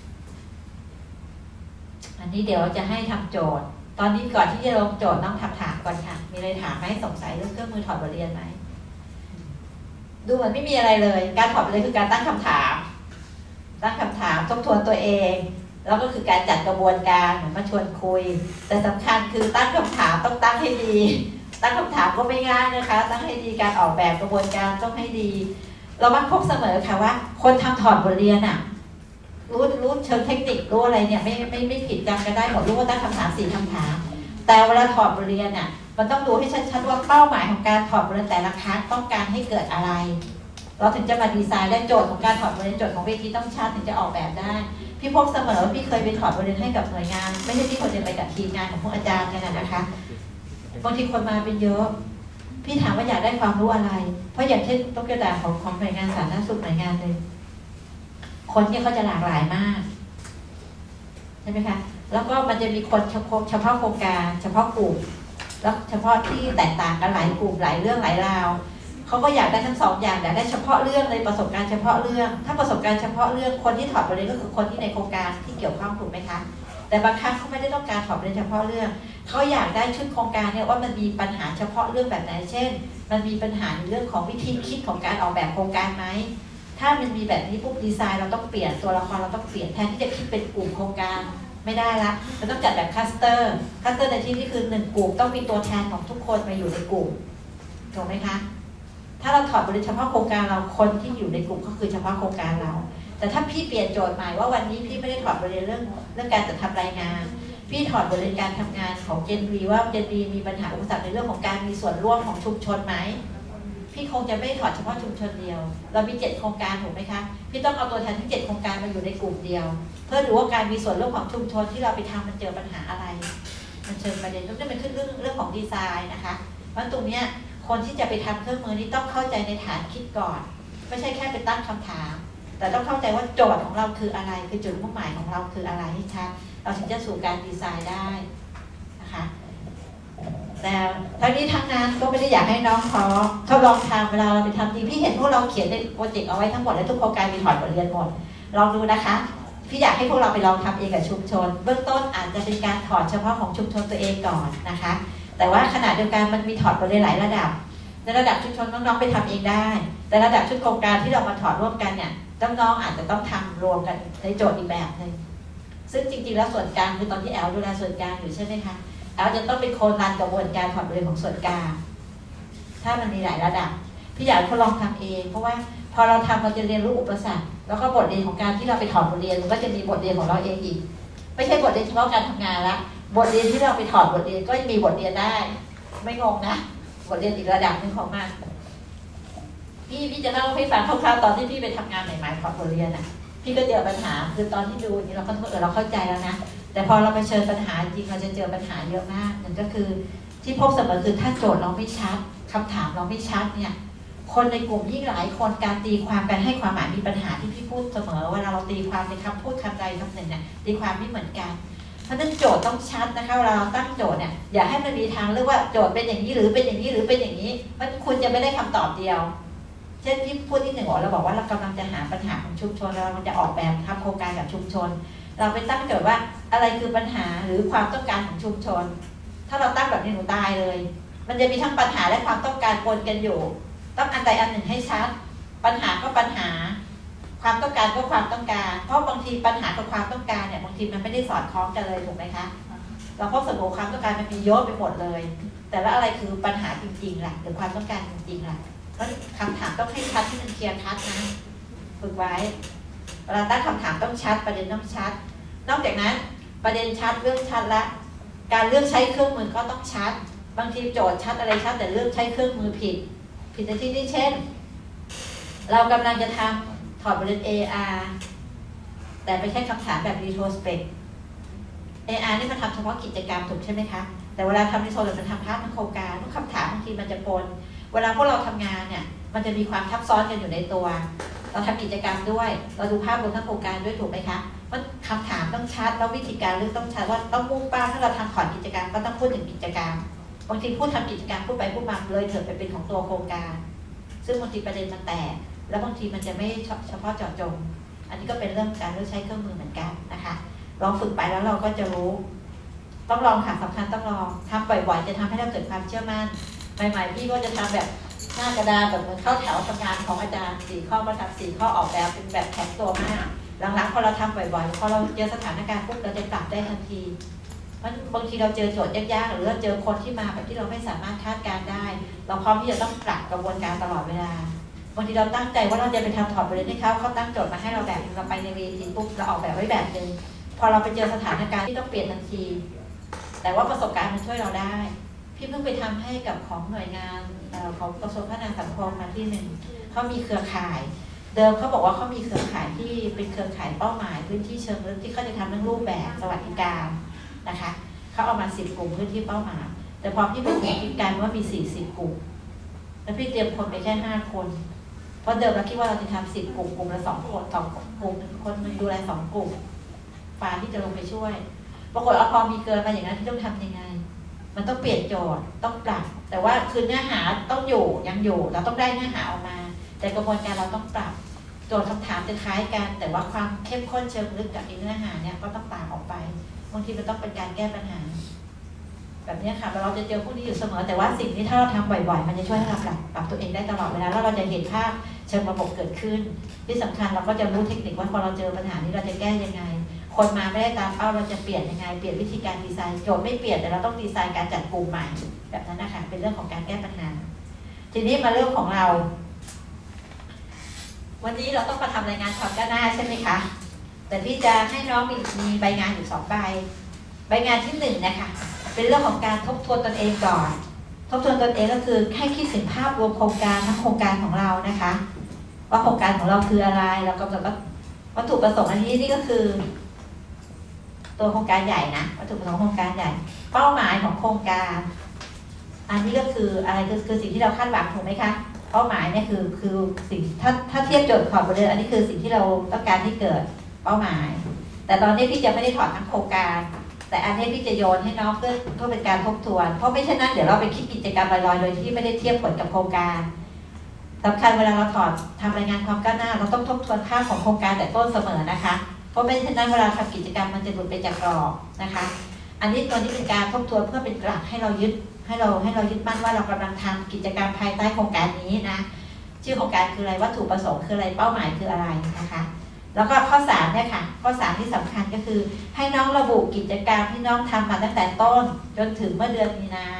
อันนี้เดี๋ยวจะให้ทำโจทย์ตอนนี้ก่อนที่จะลงโจทย์ต้องถามถามก่อนค่ะมีอะไรถามไหมสงสัยเรื่องเครื่องมือถอดบทเรียนไหมดูเหมือนไม่มีอะไรเลยการถอดบทเรียนคือการตั้งคำถามตั้งคำถามทบทวนตัวเองแล้วก็คือการจัดกระบวนการเหมือนมาชวนคุยแต่สำคัญคือตั้งคำถามต้องตั้งให้ดีตั้งคำถามก็ไม่ง่ายนะคะตั้งให้ดีการออกแบบกระบวนการต้องให้ดีเรามักพบเสมอค่ะว่าคนทำถอดบทเรียนอ่ะรู้รู้เชิงเทคนิครู้อะไรเนี่ยไม่ไม่ไม่ผิดจำกันได้หมดรู้ว่าตั้งคำถามสี่คำถามแต่เวลาถอดบทเรียนอ่ะมันต้องดูให้ชัดๆว่าเป้าหมายของการถอดบทเรียนแต่ละครั้งต้องการให้เกิดอะไรเราถึงจะมาดีไซน์ได้โจทย์ของการถอดบทเรียนโจทย์ของเวทีต้องชัดถึงจะออกแบบได้พี่พบเสมอพี่เคยไปถอดบทเรียนให้กับหน่วยงานไม่ใช่ที่คนจะไปกับทีมงานของพวกอาจารย์กันนะคะบางทีคนมาเป็นเยอะพี่ถามว่าอยากได้ความรู้อะไรเพราะอย่างเช่นต้องกระดาษของของหน่วยงานสาธารณสุขหน่วยงานหนึ่งคนเนี่ยเขาจะหลากหลายมากใช่ไหมคะแล้วก็มันจะมีคนเฉพาะเฉพาะโครงการเฉพาะกลุ่มแล้วเฉพาะที่แตกต่างกันหลายกลุ่มหลายเรื่องหลายราวเขาก็อยากได้ทั้งสองอย่างอยากได้เฉพาะเรื่องในประสบการณ์เฉพาะเรื่องถ้าประสบการณ์เฉพาะเรื่องคนที่ถอดบทเรียนก็คือคนที่ในโครงการที่เกี่ยวข้องถูกไหมคะแต่บางครั้งเขาไม่ได้ต้องการถอดบทเรียนเฉพาะเรื่องเขาอยากได้ชุดโครงการเนี่ยว่ามันมีปัญหาเฉพาะเรื่องแบบไหนเช่นมันมีปัญหาในเรื่องของวิธีคิดของการออกแบบโครงการไหมถ้ามันมีแบบนี้ปุ๊บดีไซน์เราต้องเปลี่ยนตัวละครเราต้องเปลี่ยนแทนที่จะคิดเป็นกลุ่มโครงการไม่ได้ละเราต้องจัดแบบคลัสเตอร์คลัสเตอร์ในที่นี้คือหนึ่งกลุ่มต้องมีตัวแทนของทุกคนมาอยู่ในกลุ่มถูกไหมคะถ้าเราถอดบทเรียนเฉพาะโครงการเราคนที่อยู่ในกลุ่มก็คือเฉพาะโครงการเราแต่ถ้าพี่เปลี่ยนโจทย์ใหม่ว่าวันนี้พี่ไม่ได้ถอดบทเรียนเรื่องเรื่องการจัดทำรายงานพี่ถอดบทเรียนการทำงานของเจนวีว่าเจนวีมีปัญหาอุปสรรคในเรื่องของการมีส่วนร่วมของชุมชนไหมพี่คงจะไม่ถอดเฉพาะชุมชนเดียวเรามีเจ็ดโครงการถูกไหมคะพี่ต้องเอาตัวแทนทั้งเจ็ดโครงการมาอยู่ในกลุ่มเดียวเพื่อดูว่าการมีส่วนร่วมของชุมชนที่เราไปทำมันเจอปัญหาอะไรมันเชิงประเด็นต้องได้เป็นขึ้นเรื่องเรื่องของดีไซน์นะคะเพราะตรงเนี้ยคนที่จะไปทำเครื่องมือนี้ต้องเข้าใจในฐานคิดก่อนไม่ใช่แค่ไปตั้งคำถามแต่ต้องเข้าใจว่าโจทย์ของเราคืออะไรคือจุดมุ่งหมายของเราคืออะไรให้ชัดเราถึงจะสู่การดีไซน์ได้นะคะแต่ทั้งนี้ทั้งนั้นก็ไม่ได้อยากให้น้องเขาทดลองทำเวลาเราไปทำจริงพี่เห็นพวกเราเขียนในโปรเจกต์เอาไว้ทั้งหมดและทุกโครงการมีถอดบทเรียนหมดลองดูนะคะพี่อยากให้พวกเราไปลองทำเองกับชุมชนเบื้องต้นอาจจะเป็นการถอดเฉพาะของชุมชนตัวเองก่อนนะคะแต่ว่าขณะเดียวกันมันมีถอดบทเรียนหลายระดับในระดับชุมชนน้องๆไปทำเองได้แต่ระดับชุดโครงการที่เรามาถอดร่วมกันเนี่ยน้องๆอาจจะต้องทำรวมกันในโจทย์อีกแบบหนึ่งซึ่งจริงๆแล้วส่วนกลางคือตอนที่แอลดูแลส่วนกลางอยู่ใช่ไหมคะแอลจะต้องเป็นคนรันกระบวนการถอดบทเรียนของส่วนกลางถ้ามันมีหลายระดับพี่อยากทดลองทำเองเพราะว่าพอเราทำเราจะเรียนรู้อุปสรรคแล้วก็บทเรียนของการที่เราไปถอดบทเรียนมันก็จะมีบทเรียนของเราเองอีกไม่ใช่บทเรียนเฉพาะการทำงานละบทเรียนที่เราไปถอดบทเรียนก็มีบทเรียนได้ไม่งงนะบทเรียนอีกระดับหนึ่งของมันพี่พี่จะเล่าให้ฟังคร่าวๆตอนที่พี่ไปทำงานใหม่ๆถอดบทเรียนอ่ะพี่ก็เจอปัญหาคือตอนที่ดูนี่เราก็เออเราเข้าใจแล้วนะแต่พอเราไปเชิญปัญหาจริงเราจะเจอปัญหาเยอะมากนั่นก็คือที่พบเสมอคือถ้าโจทย์เราไม่ชัดคำถามเราไม่ชัดเนี่ยคนในกลุ่มยิ่งหลายคนการตีความการให้ความหมายมีปัญหาที่พี่พูดเสมอเวลาเราตีความในคำพูดคำใดคำหนึ่งเนี่ยตีความไม่เหมือนกันเพราะฉะนั้นโจทย์ต้องชัดนะคะเวลาเราตั้งโจทย์เนี่ยอย่าให้มันมีทางเลือกว่าโจทย์เป็นอย่างนี้หรือเป็นอย่างนี้หรือเป็นอย่างนี้เพราะคุณจะไม่ได้คำตอบเดียวเช่นที่พูดที่หนึ่งเราบอกว่าเรากำลังจะหาปัญหาของชุมชนเราจะออกแบบทำโครงการกับชุมชนเราไปตั้งโจทย์ว่าอะไรคือปัญหาหรือความต้องการของชุมชนถ้าเราตั้งแบบนี้หนูตายเลยมันจะมีทั้งปัญหาและความต้องการปนกันอยู่ต้องอันใดอันหนึ่งให้ชัดปัญหาก็ปัญหาความต้องการก็ความต้องการเพราะบางทีปัญหากับความต้องการเนี่ยบางทีมันไม่ได้สอดคล้องกันเลยถูกไหมคะเราพบสมมติความต้องการมันมีเยอะไปหมดเลยแต่ว่าอะไรคือปัญหาจริงๆล่ะหรือความต้องการจริงๆล่ะเพราะคำถามต้องให้ชัดที่มันเคลียร์ชัดนะฝึกไว้เวลาตั้งคำถามต้องชัดประเด็นต้องชัดนอกจากนั้นประเด็นชัดเรื่องชัดละการเลือกใช้เครื่องมือก็ต้องชัดบางทีโจทย์ชัดอะไรชัดแต่เลือกใช้เครื่องมือผิดผิดในที่นี้เช่นเรากำลังจะทำถอดบทเรียน เอ อาร์ แต่ไปใช้คำถามแบบ retrospect เอ อาร์ นี่มันทำเฉพาะกิจกรรมถูกใช่ไหมคะแต่เวลาทำ retrospect มันทำพาร์ททั้งโครงการทุกคำถามบางทีมันจะปนเวลาพวกเราทำงานเนี่ยมันจะมีความทับซ้อนกันอยู่ในตัวเราทำกิจกรรมด้วยเราดูภาพรวมทั้งโครงการด้วยถูกไหมคะเพราะคำถามต้องชัดแล้ววิธีการเลือกต้องชัดว่าต้องมุ่งเป้าถ้าเราทำถอดกิจกรรมก็ต้องพูดถึงกิจกรรมบางทีพูดทำกิจกรรมพูดไปพูดมาเลยเถิดไปเป็นของตัวโครงการซึ่งบางทีประเด็นมันแตกแล้วบางทีมันจะไม่เฉพาะเจาะจงอันนี้ก็เป็นเรื่องการเลือกใช้เครื่องมือเหมือนกันนะคะลองฝึกไปแล้วเราก็จะรู้ต้องลองค่ะสำคัญต้องลองทำบ่อยๆจะทำให้เราเกิดความเชื่อมั่นใหม่ๆพี่ก็จะทำแบบหน้ากระดาษแบบเหมือนเข้าแถวทำงานของอาจารย์สี่ข้อมาทำสี่ข้อออกแบบเป็นแบบแข็งตัวมากหลังๆพอเราทำบ่อยๆพอเราเจอสถานการณ์ปุ๊บเราจะปรับได้ทันทีเพราะบางทีเราเจอโจทย์ยากๆหรือเราเจอคนที่มาแบบที่เราไม่สามารถคาดการได้เราพร้อมที่จะต้องปรับกระบวนการตลอดเวลาบางทีเราตั้งใจว่าเราจะไปทำถอดบทเรียนให้เขาเขาตั้งโจทย์มาให้เราแบบนึงเราไปในเวทีปุ๊บเราออกแบบไว้แบบนึงพอเราไปเจอสถานการณ์ที่ต้องเปลี่ยนทันทีแต่ว่าประสบการณ์มันช่วยเราได้พี่เพิ่งไปทำให้กับของหน่วยงานของกระทรวงพัฒนาสังคมมาที่หนึ่งเขามีเครือข่ายเดิมเขาบอกว่าเขามีเครือข่ายที่เป็นเครือข่ายเป้าหมายพื้นที่เชิงลึกที่เขาจะทำเรื่องรูปแบบสวัสดิการนะคะเขาเอามาสิบกลุ่มพื้นที่เป้าหมายแต่พอพี่ไปคุยกันว่ามีสี่สิบกลุ่มแล้วพี่เตรียมคนไปแค่ห้าคนเพราะเดิมเราคิดว่าเราจะทำสิบกลุ่มกลุ่มละสองคนสองกลุ่มคนนึงดูแลสองกลุ่มฟ้าที่จะลงไปช่วยปรากฏว่าพอมีเกินมาอย่างนั้นที่ต้องทำยังไงมันต้องเปลี่ยนโจทย์ต้องปรับแต่ว่าคือเนื้อหาต้องอยู่ยังอยู่เราต้องได้เนื้อหาออกมาแต่กระบวนการเราต้องปรับโจทย์คำถามจะคล้ายกันแต่ว่าความเข้มข้นเชิงลึกกับเนื้อหาเนี่ยก็ต้องต่างออกไปบางทีมันต้องเป็นการแก้ปัญหาแบบนี้ค่ะเราจะเจอพวกนี้อยู่เสมอแต่ว่าสิ่งที่ถ้าเราทำบ่อยๆมันจะช่วยให้เราปรับปรับตัวเองได้ตลอดเวลาแล้วเราจะเห็นภาพเชิงระบบเกิดขึ้นที่สำคัญเราก็จะรู้เทคนิคว่าพอเราเจอปัญหานี้เราจะแก้ยังไงคนมาไม่ได้ตามเป้าเราจะเปลี่ยนยังไงเปลี่ยนวิธีการดีไซน์โจทย์ไม่เปลี่ยนแต่เราต้องดีไซน์การจัดกลุ่มใหม่แบบนั้นนะคะเป็นเรื่องของการแก้ปัญหาทีนี้มาเรื่องของเราวันนี้เราต้องมาทำรายงานความก้าวหน้าใช่ไหมคะแต่พี่จะให้น้องมีมีใบงานอยู่สองใบใบงานที่หนึ่งนะคะเป็นเรื่องของการทบทวนตนเองก่อนทบทวนตนเองก็คือให้คิดถึงภาพรวมโครงการทั้งโครงการของเรานะคะว่าโครงการของเราคืออะไรเรากำหนดวัตถุประสงค์อันนี้นี่ก็คือตัวโครงการใหญ่นะวัตถุประสงค์โครงการใหญ่เป้าหมายของโครงการอันนี้ก็คืออะไรคือคือสิ่งที่เราคาดหวังถูกไหมคะเป้าหมายเนี่ยคือคือสิ่งถ้าถ้าเทียบโจทย์ถอดบทเรียนอันนี้คือสิ่งที่เราต้องการที่เกิดเป้าหมายแต่ตอนนี้พี่จะไม่ได้ถอดทั้งโครงการแต่อันนี้พี่จะโยนให้น้องเพื่อเพื่อเป็นการทบทวนเพราะไม่เช่นนั้นเดี๋ยวเราไปคิดกิจกรรมลอยๆโดยที่ไม่ได้เทียบผลกับโครงการสำคัญเวลาเราถอดทำรายงานความก้าวหน้าเราต้องทบทวนภาพของโครงการแต่ต้นเสมอนะคะเพราะไม่เช่นนั้นเวลาทำกิจกรรมมันจะหลุดไปจากกรอบนะคะอันนี้ตัวนี้เป็นการทบทวนเพื่อเป็นหลักให้เรายึดให้เราให้เรายึดมั่นว่าเรากำลังทำกิจกรรมภายใต้โครงการนี้นะชื่อโครงการคืออะไรวัตถุประสงค์คืออะไรเป้าหมายคืออะไรนะคะแล้วก็ข้อสามเนี่ยค่ะข้อสามที่สำคัญก็คือให้น้องระบุกิจกรรมที่น้องทำมาตั้งแต่ต้นจนถึงเมื่อเดือนมีนา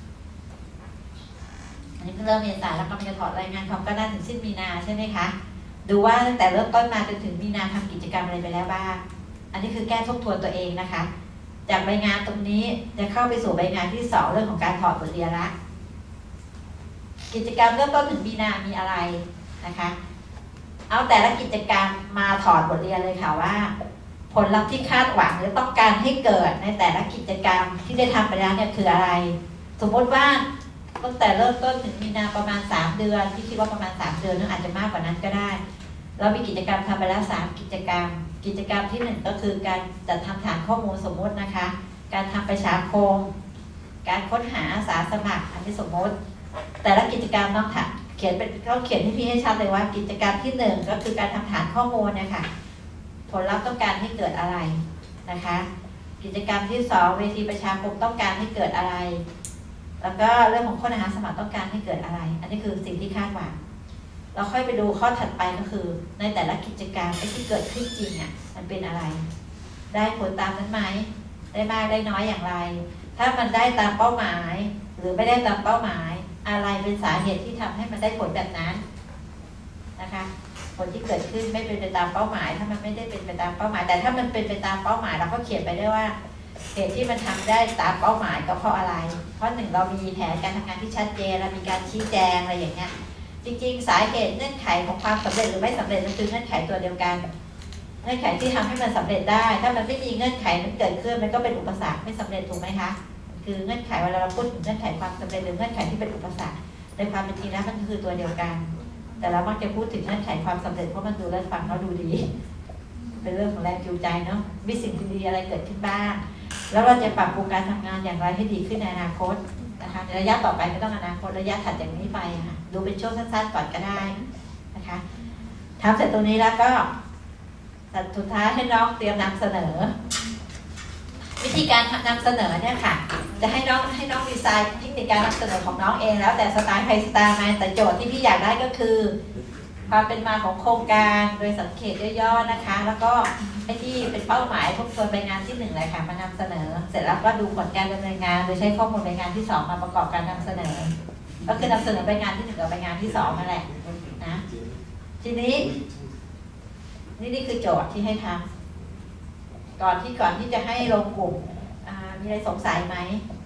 อันนี้เพิ่งเริ่มเมษาแล้วก็จะถอดรายงานความก้าวหน้าถึงสิ้นมีนาใช่ไหมคะดูว่าตั้งแต่เริ่มต้นมาจนถึงมีนาทำกิจกรรมอะไรไปแล้วบ้างอันนี้คือแก้ทบทวนตัวเองนะคะจากใบงานตรงนี้จะเข้าไปสู่ใบงานที่สองเรื่องของการถอดบทเรียนละกิจกรรมเริ่มต้นถึงมีนามีอะไรนะคะเอาแต่ละกิจกรรมมาถอดบทเรียนเลยค่ะว่าผลลัพธ์ที่คาดหวังหรือต้องการให้เกิดในแต่ละกิจกรรมที่ได้ทำไปแล้วเนี่ยคืออะไรสมมติว่าตั้งแต่เริ่มต้นถึงมีนาประมาณสามเดือนที่คิดว่าประมาณสามเดือนนึงอาจจะมากกว่านั้นก็ได้เรามีกิจกรรมทำไปแล้วสามกิจกรรมกิจกรรมที่หนึ่งก็คือการจัดทำฐานข้อมูลสมมตินะคะการทำประชาคมการค้นหาอาสาสมัครอันนี้สมมติแต่ละกิจกรรมน้องค่ะเขียนเป็นเขาเขียนให้พี่ให้ชัดเลยว่ากิจกรรมที่หนึ่งก็คือการทำฐานข้อมูลเนี่ยค่ะผลลัพธ์ต้องการให้เกิดอะไรนะคะกิจกรรมที่สองเวทีประชาคมต้องการให้เกิดอะไรแล้วก็เรื่องของค้นหาสมัครต้องการให้เกิดอะไรอันนี้คือสิ่งที่คาดหวังเราค่อยไปดูข้อถัดไปก็คือในแต่ละกิจกรรมที่เกิดขึ้นจริงอ่ะมันเป็นอะไรได้ผลตามนั้นไหมได้มากได้น้อยอย่างไรถ้ามันได้ตามเป้าหมายหรือไม่ได้ตามเป้าหมายอะไรเป็นสาเหตุที่ทำให้มันได้ผลแบบนั้นนะคะผลที่เกิดขึ้นไม่เป็นไปตามเป้าหมายถ้ามันไม่ได้เป็นไปตามเป้าหมายแต่ถ้ามันเป็นไปตามเป้าหมายเราก็เขียนไปได้ว่าเหตุที่มันทำได้ตามเป้าหมายก็เพราะอะไรเพราะหนึ่งเรามีแผนการทำงานที่ชัดเจนเรามีการชี้แจงอะไรอย่างเงี้ยจริงๆสาเหตุเงื่อนไขของความสำเร็จหรือไม่สำเร็จมันคือเงื่อนไขตัวเดียวกันเงื่อนไขที่ทำให้มันสำเร็จได้ถ้ามันไม่มีเงื่อนไขมันเกิดขึ้นมันก็เป็นอุปสรรคไม่สำเร็จถูกไหมคะคือเงื่อนไขเวลาเราพูดถึงเงื่อนไขความสำเร็จหรือเงื่อนไขที่เป็นอุปสรรคในความเป็นจริงแล้วมันคือตัวเดียวกันแต่เรามักจะพูดถึงเงื่อนไขความสำเร็จเพราะมันดูแล้วฟังเราดูดีเป็นเรื่องของแรงจูงใจเนาะมีสิ่งดีอะไรเกิดขึ้นบ้างแล้วเราจะปรับปรุงการทำงานอย่างไรให้ดีขึ้นในอนาคตนะคะในระยะต่อไปไม่ต้องอนาคตระยะถัดจากนี้ไปค่ะดูเป็นช่วงสั้นๆก่อนก็ได้นะคะทำเสร็จตรงนี้แล้วก็สุดท้ายให้น้องเตรียมนำเสนอวิธีการนำเสนอเนี่ยค่ะจะให้น้องให้น้องดีไซน์เทคนิคการนำเสนอของน้องเองแล้วแต่สไตล์ใครสไตล์มันแต่โจทย์ที่พี่อยากได้ก็คือความเป็นมาของโครงการโดยสังเกตย่อๆนะคะแล้วก็ไอ้ที่เป็นเป้าหมายทบทวนใบงานที่หนึ่งเลยค่ะมานำเสนอเสร็จแล้วก็ดูผลการดำเนินงานโดยใช้ข้อมูลใบงานที่สองมาประกอบการนำเสนอก็คือนำเสนอใบงานที่หนึ่งกับใบงานที่สองนั่นแหละนะทีนี้นี่นี่คือโจทย์ที่ให้ทำก่อนที่ก่อนที่จะให้ลงกลุ่มมีอะไรสงสัยไหม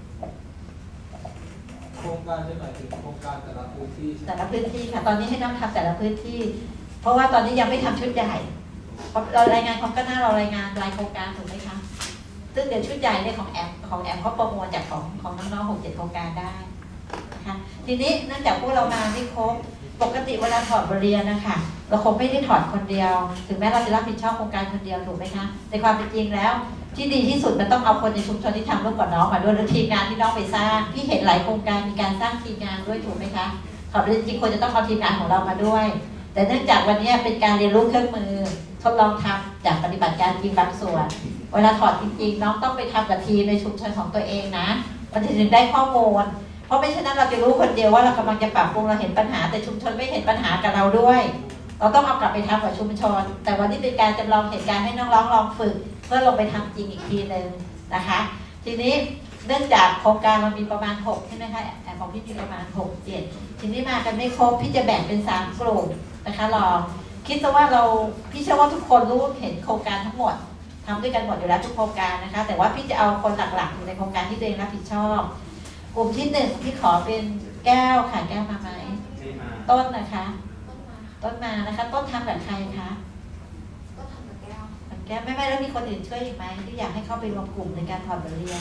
โครงการจะหมายถึงโครงการแต่ละพื้นที่แต่ละพื้นที่ค่ะตอนนี้ให้น้องทำแต่ละพื้นที่เพราะว่าตอนนี้ยังไม่ทำชุดใหญ่เรารายงานความก้าวหน้าเรารายงานรายโครงการถูกไหมคะซึ่งเดี๋ยวชุดใหญ่เนี่ยของแอมของแอมเขาประมวลจากของของน้องๆหกเจ็ดโครงการได้นะคะทีนี้เนื่องจากพวกเรามาไม่ครบปกติเวลาถอดบทเรียนนะคะเราคงไม่ได้ถอดคนเดียวถึงแม้เราจะรับผิดชอบโครงการคนเดียวถูกไหมคะในความเป็นจริงแล้วที่ดีที่สุดมันต้องเอาคนในชุมชนที่ทำร่วมกับน้องมาด้วยหรือทีมงานที่น้องไปสร้างที่เห็นหลายโครงการมีการสร้างทีมงานด้วยถูกไหมคะถอดบทเรียนจริงควรจะต้องเอาทีมงานของเรามาด้วยแต่เนื่องจากวันนี้เป็นการเรียนรู้เครื่องมือทดลองทำจากปฏิบัติการจริงบางส่วนเวลาถอดจริงๆน้องต้องไปทำกับทีมในชุมชนของตัวเองนะมันถึงได้ข้อมูลเพราะไม่ฉะนั้นเราจะรู้คนเดียวว่าเรากำลังจะปรับปรุงเราเห็นปัญหาแต่ชุมชนไม่เห็นปัญหากับเราด้วยเราต้องเอากลับไปทำกับชุมชนแต่วันนี้เป็นการจำลองเหตุการณ์ให้น้องๆลองฝึกเพื่อลงไปทำจริงอีกทีหนึ่งนะคะทีนี้เนื่องจากโครงการเรามีประมาณหกใช่ไหมคะแอบของพี่มีประมาณหกเจ็ดทีนี้มากันไม่ครบพี่จะแบ่งเป็นสามกลุ่มนะคะลองคิดซะว่าเราพี่เชื่อว่าทุกคนรู้เห็นโครงการทั้งหมดทำด้วยกันหมดอยู่แล้วทุกโครงการนะคะแต่ว่าพี่จะเอาคนหลักๆอยู่ในโครงการที่ตัวเองรับผิดชอบกลุ่มที่หนึ่งพี่ขอเป็นแก้วค่ะแก้วมาไหมต้นนะคะต้นมานะคะต้นทำแบบใครคะก็ทำกับแก้วแบบแก้วไม่ไม่แล้วมีคนอื่นช่วยอีกไหมที่อยากให้เข้าไปรวมกลุ่มในการถอดบทเรียน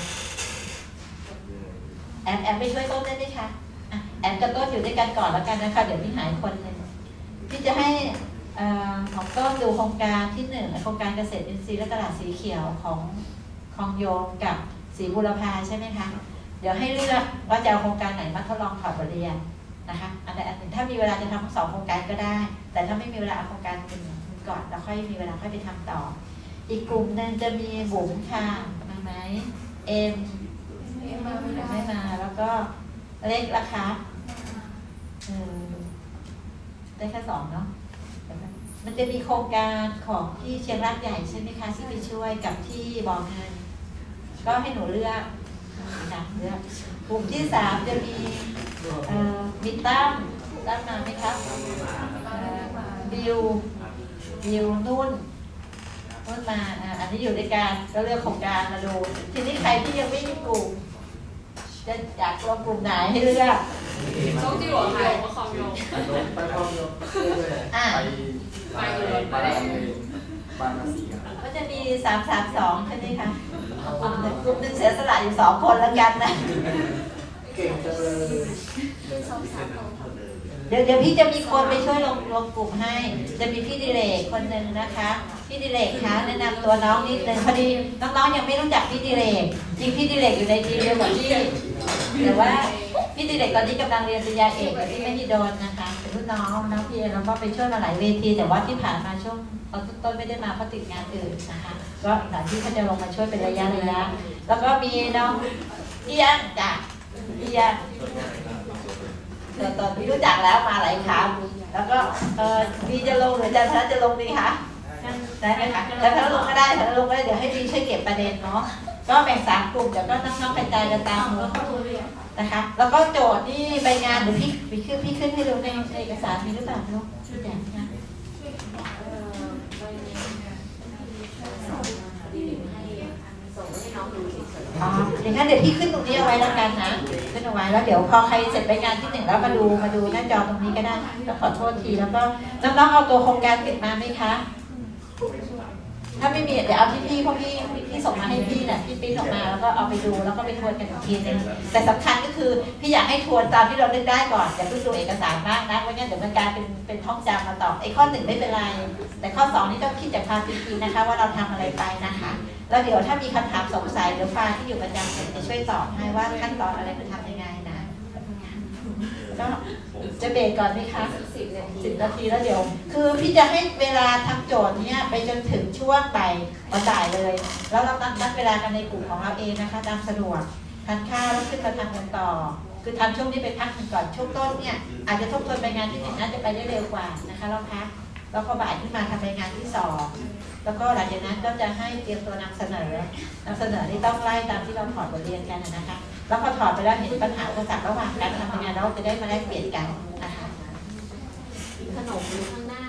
แอมแอมไปช่วยต้นได้ไหมคะแอมกับต้นอยู่ด้วยกันก่อนแล้วกันนะคะเดี๋ยวพี่หายคนนึงพี่จะให้ของต้นดูโครงการที่หนึ่งโครงการเกษตรอินทรีย์และตลาดสีเขียวของคลองโยมกับศรีบุรพาใช่ไหมคะเดี๋ยวให้เลือกว่าจะเอาโครงการไหนมาทดลองถอดบทเรียนนะคะอันใดอันหนึ่งถ้ามีเวลาจะทำทั้งสองโครงการก็ได้แต่ถ้าไม่มีเวลาเอาโครงการหนึ่งก่อนแล้วค่อยมีเวลาค่อยไปทำต่ออีกกลุ่มนึงจะมีบุ๋มค่ะมาไหมเอ็มไม่มาแล้วก็เล็กราคาเออได้แค่สองเนาะมันจะมีโครงการของที่เชียงรากใหญ่ใช่ไหมคะที่ไปช่วยกับที่บ่อเงินก็ให้หนูเลือกเลือกกลุ่มที่สามจะมีมิตตั้มตั้มมาไหมครับบิวบิวนุ่นนุ่นมาอันนี้อยู่ในการก็เลือกโครงการมาดูทีนี้ใครที่ยังไม่มีกลุ่มจะอยากรวมกลุ่มไหนให้เลือก周记我还我好用ไปคลองโยมไปไปไปบางนาสีครับก็จะมีสามสามสองใช่ไหมคะกลุ่มหนึ่งกลุ่มหนึ่งเสียสละอยู่สองคนแล้วกันนะเก่งจังเลยเดี๋ยวเดี๋ยวพี่จะมีคนไปช่วยลงลงกลุ่มให้จะมีพี่ดิเลกคนหนึ่งนะคะพี่ดิเลกคะแนะนำตัวน้องนิดนึงพอดีน้องๆยังไม่รู้จักพี่ดิเลกจริงพี่ดิเลกอยู่ในทีมเดียวกับพี่แต่ว่าพี่ดิเลกตอนนี้กำลังเรียนปริญญาเอกกับพี่มหิดลนะคะเป็นรุ่นน้องน้องพี่แล้วก็ไปช่วยมาหลายเวทีแต่ว่าที่ผ่านมาช่วงตอนต้นไม่ได้มาเพราะติดงานอื่นนะคะก็อีกหลายที่เขาจะลงมาช่วยเป็นระยะระยะแล้วก็มีน้องเอียงจ้ะเอียงตอนนี้รู้จักแล้วมาหลายครั้งแล้วก็เออดีจะลงหรือจะพระจะลงดีคะได้ไหมคะแต่พระลงก็ได้พระลงก็ได้เดี๋ยวให้ดีช่วยเก็บประเด็นเนาะก็แบ่งสามกลุ่มเดี๋ยวก็น้องๆกระจายกันตามนะคะแล้วก็โจทย์ที่ใบงานเดี๋ยวพี่พี่ขึ้นพี่ขึ้นให้ดูในเอกสารมีหรือเปล่าลูกช่วยแจกนะอ๋ออย่างนั้นเดี๋ยวพี่ขึ้นตรงนี้เอาไว้แล้วกันนะขึ้นเอาไว้แล้วเดี๋ยวพอใครเสร็จใบงานที่หนึ่งแล้วมาดูมาดูหน้าจอตรงนี้ก็ได้ก็ขอโทษทีแล้วก็น้องๆเอาตัวโครงการติดมาไหมคะถ้าไม่มีเดี๋ยวเอาที่พี่เพราะพี่พี่ส่งมาให้พี่เนี่ยพี่ปริ้นออกมาแล้วก็เอาไปดูแล้วก็ไปทวนกันอีกทีนึงแต่สำคัญก็คือพี่อยากให้ทวนตามที่เราเลือกได้ก่อนอย่าเพิ่งดูเอกสารมากนะเพราะงั้นเดี๋ยวมันกลายเป็นเป็นท่องจำมาตอบไอ้ข้อหนึ่งไม่เป็นไรแต่ข้อสองนี่ต้องคิดจากความจริงๆนะคะว่าเราทำอะไรไปนะคะแล้วเดี๋ยวถ้ามีคำถามสงสัยเดี๋ยวฟ้าที่อยู่ประจำจะช่วยตอบให้ว่าขั้นตอนอะไรคือทำยังไงนะก็จะเบรกก่อนไหมคะสิบนาทีสิบนาทีแล้วเดี๋ยวคือพี่จะให้เวลาทำโจทย์เนี้ยไปจนถึงช่วงบ่ายบ่ายเลยแล้วเราตั้งนัดเวลากันในกลุ่มของเราเองนะคะตามสะดวกทานข้าวแล้วขึ้นมาทำกันต่อคือทำช่วงนี้ไปพักหนึ่งก่อนช่วงต้นเนี่ยอาจจะทบทวนไปงานที่หนึ่งน่าจะไปได้เร็วกว่านะคะเราพักแล้วพอบ่ายขึ้นมาทำไปงานที่สองแล้วก็หลังจากนั้นก็จะให้เตรียมตัวนำเสนอนำเสนอที่ต้องไล่ตามที่เราถอดบทเรียนกันนะคะแล้วพอถอดไปแล้วเห็นปัญหาอุปสรรคระหว่างการทำงานเราจะได้มาแลกเปลี่ยนกันนะคะขนมอยู่ข้างหน้า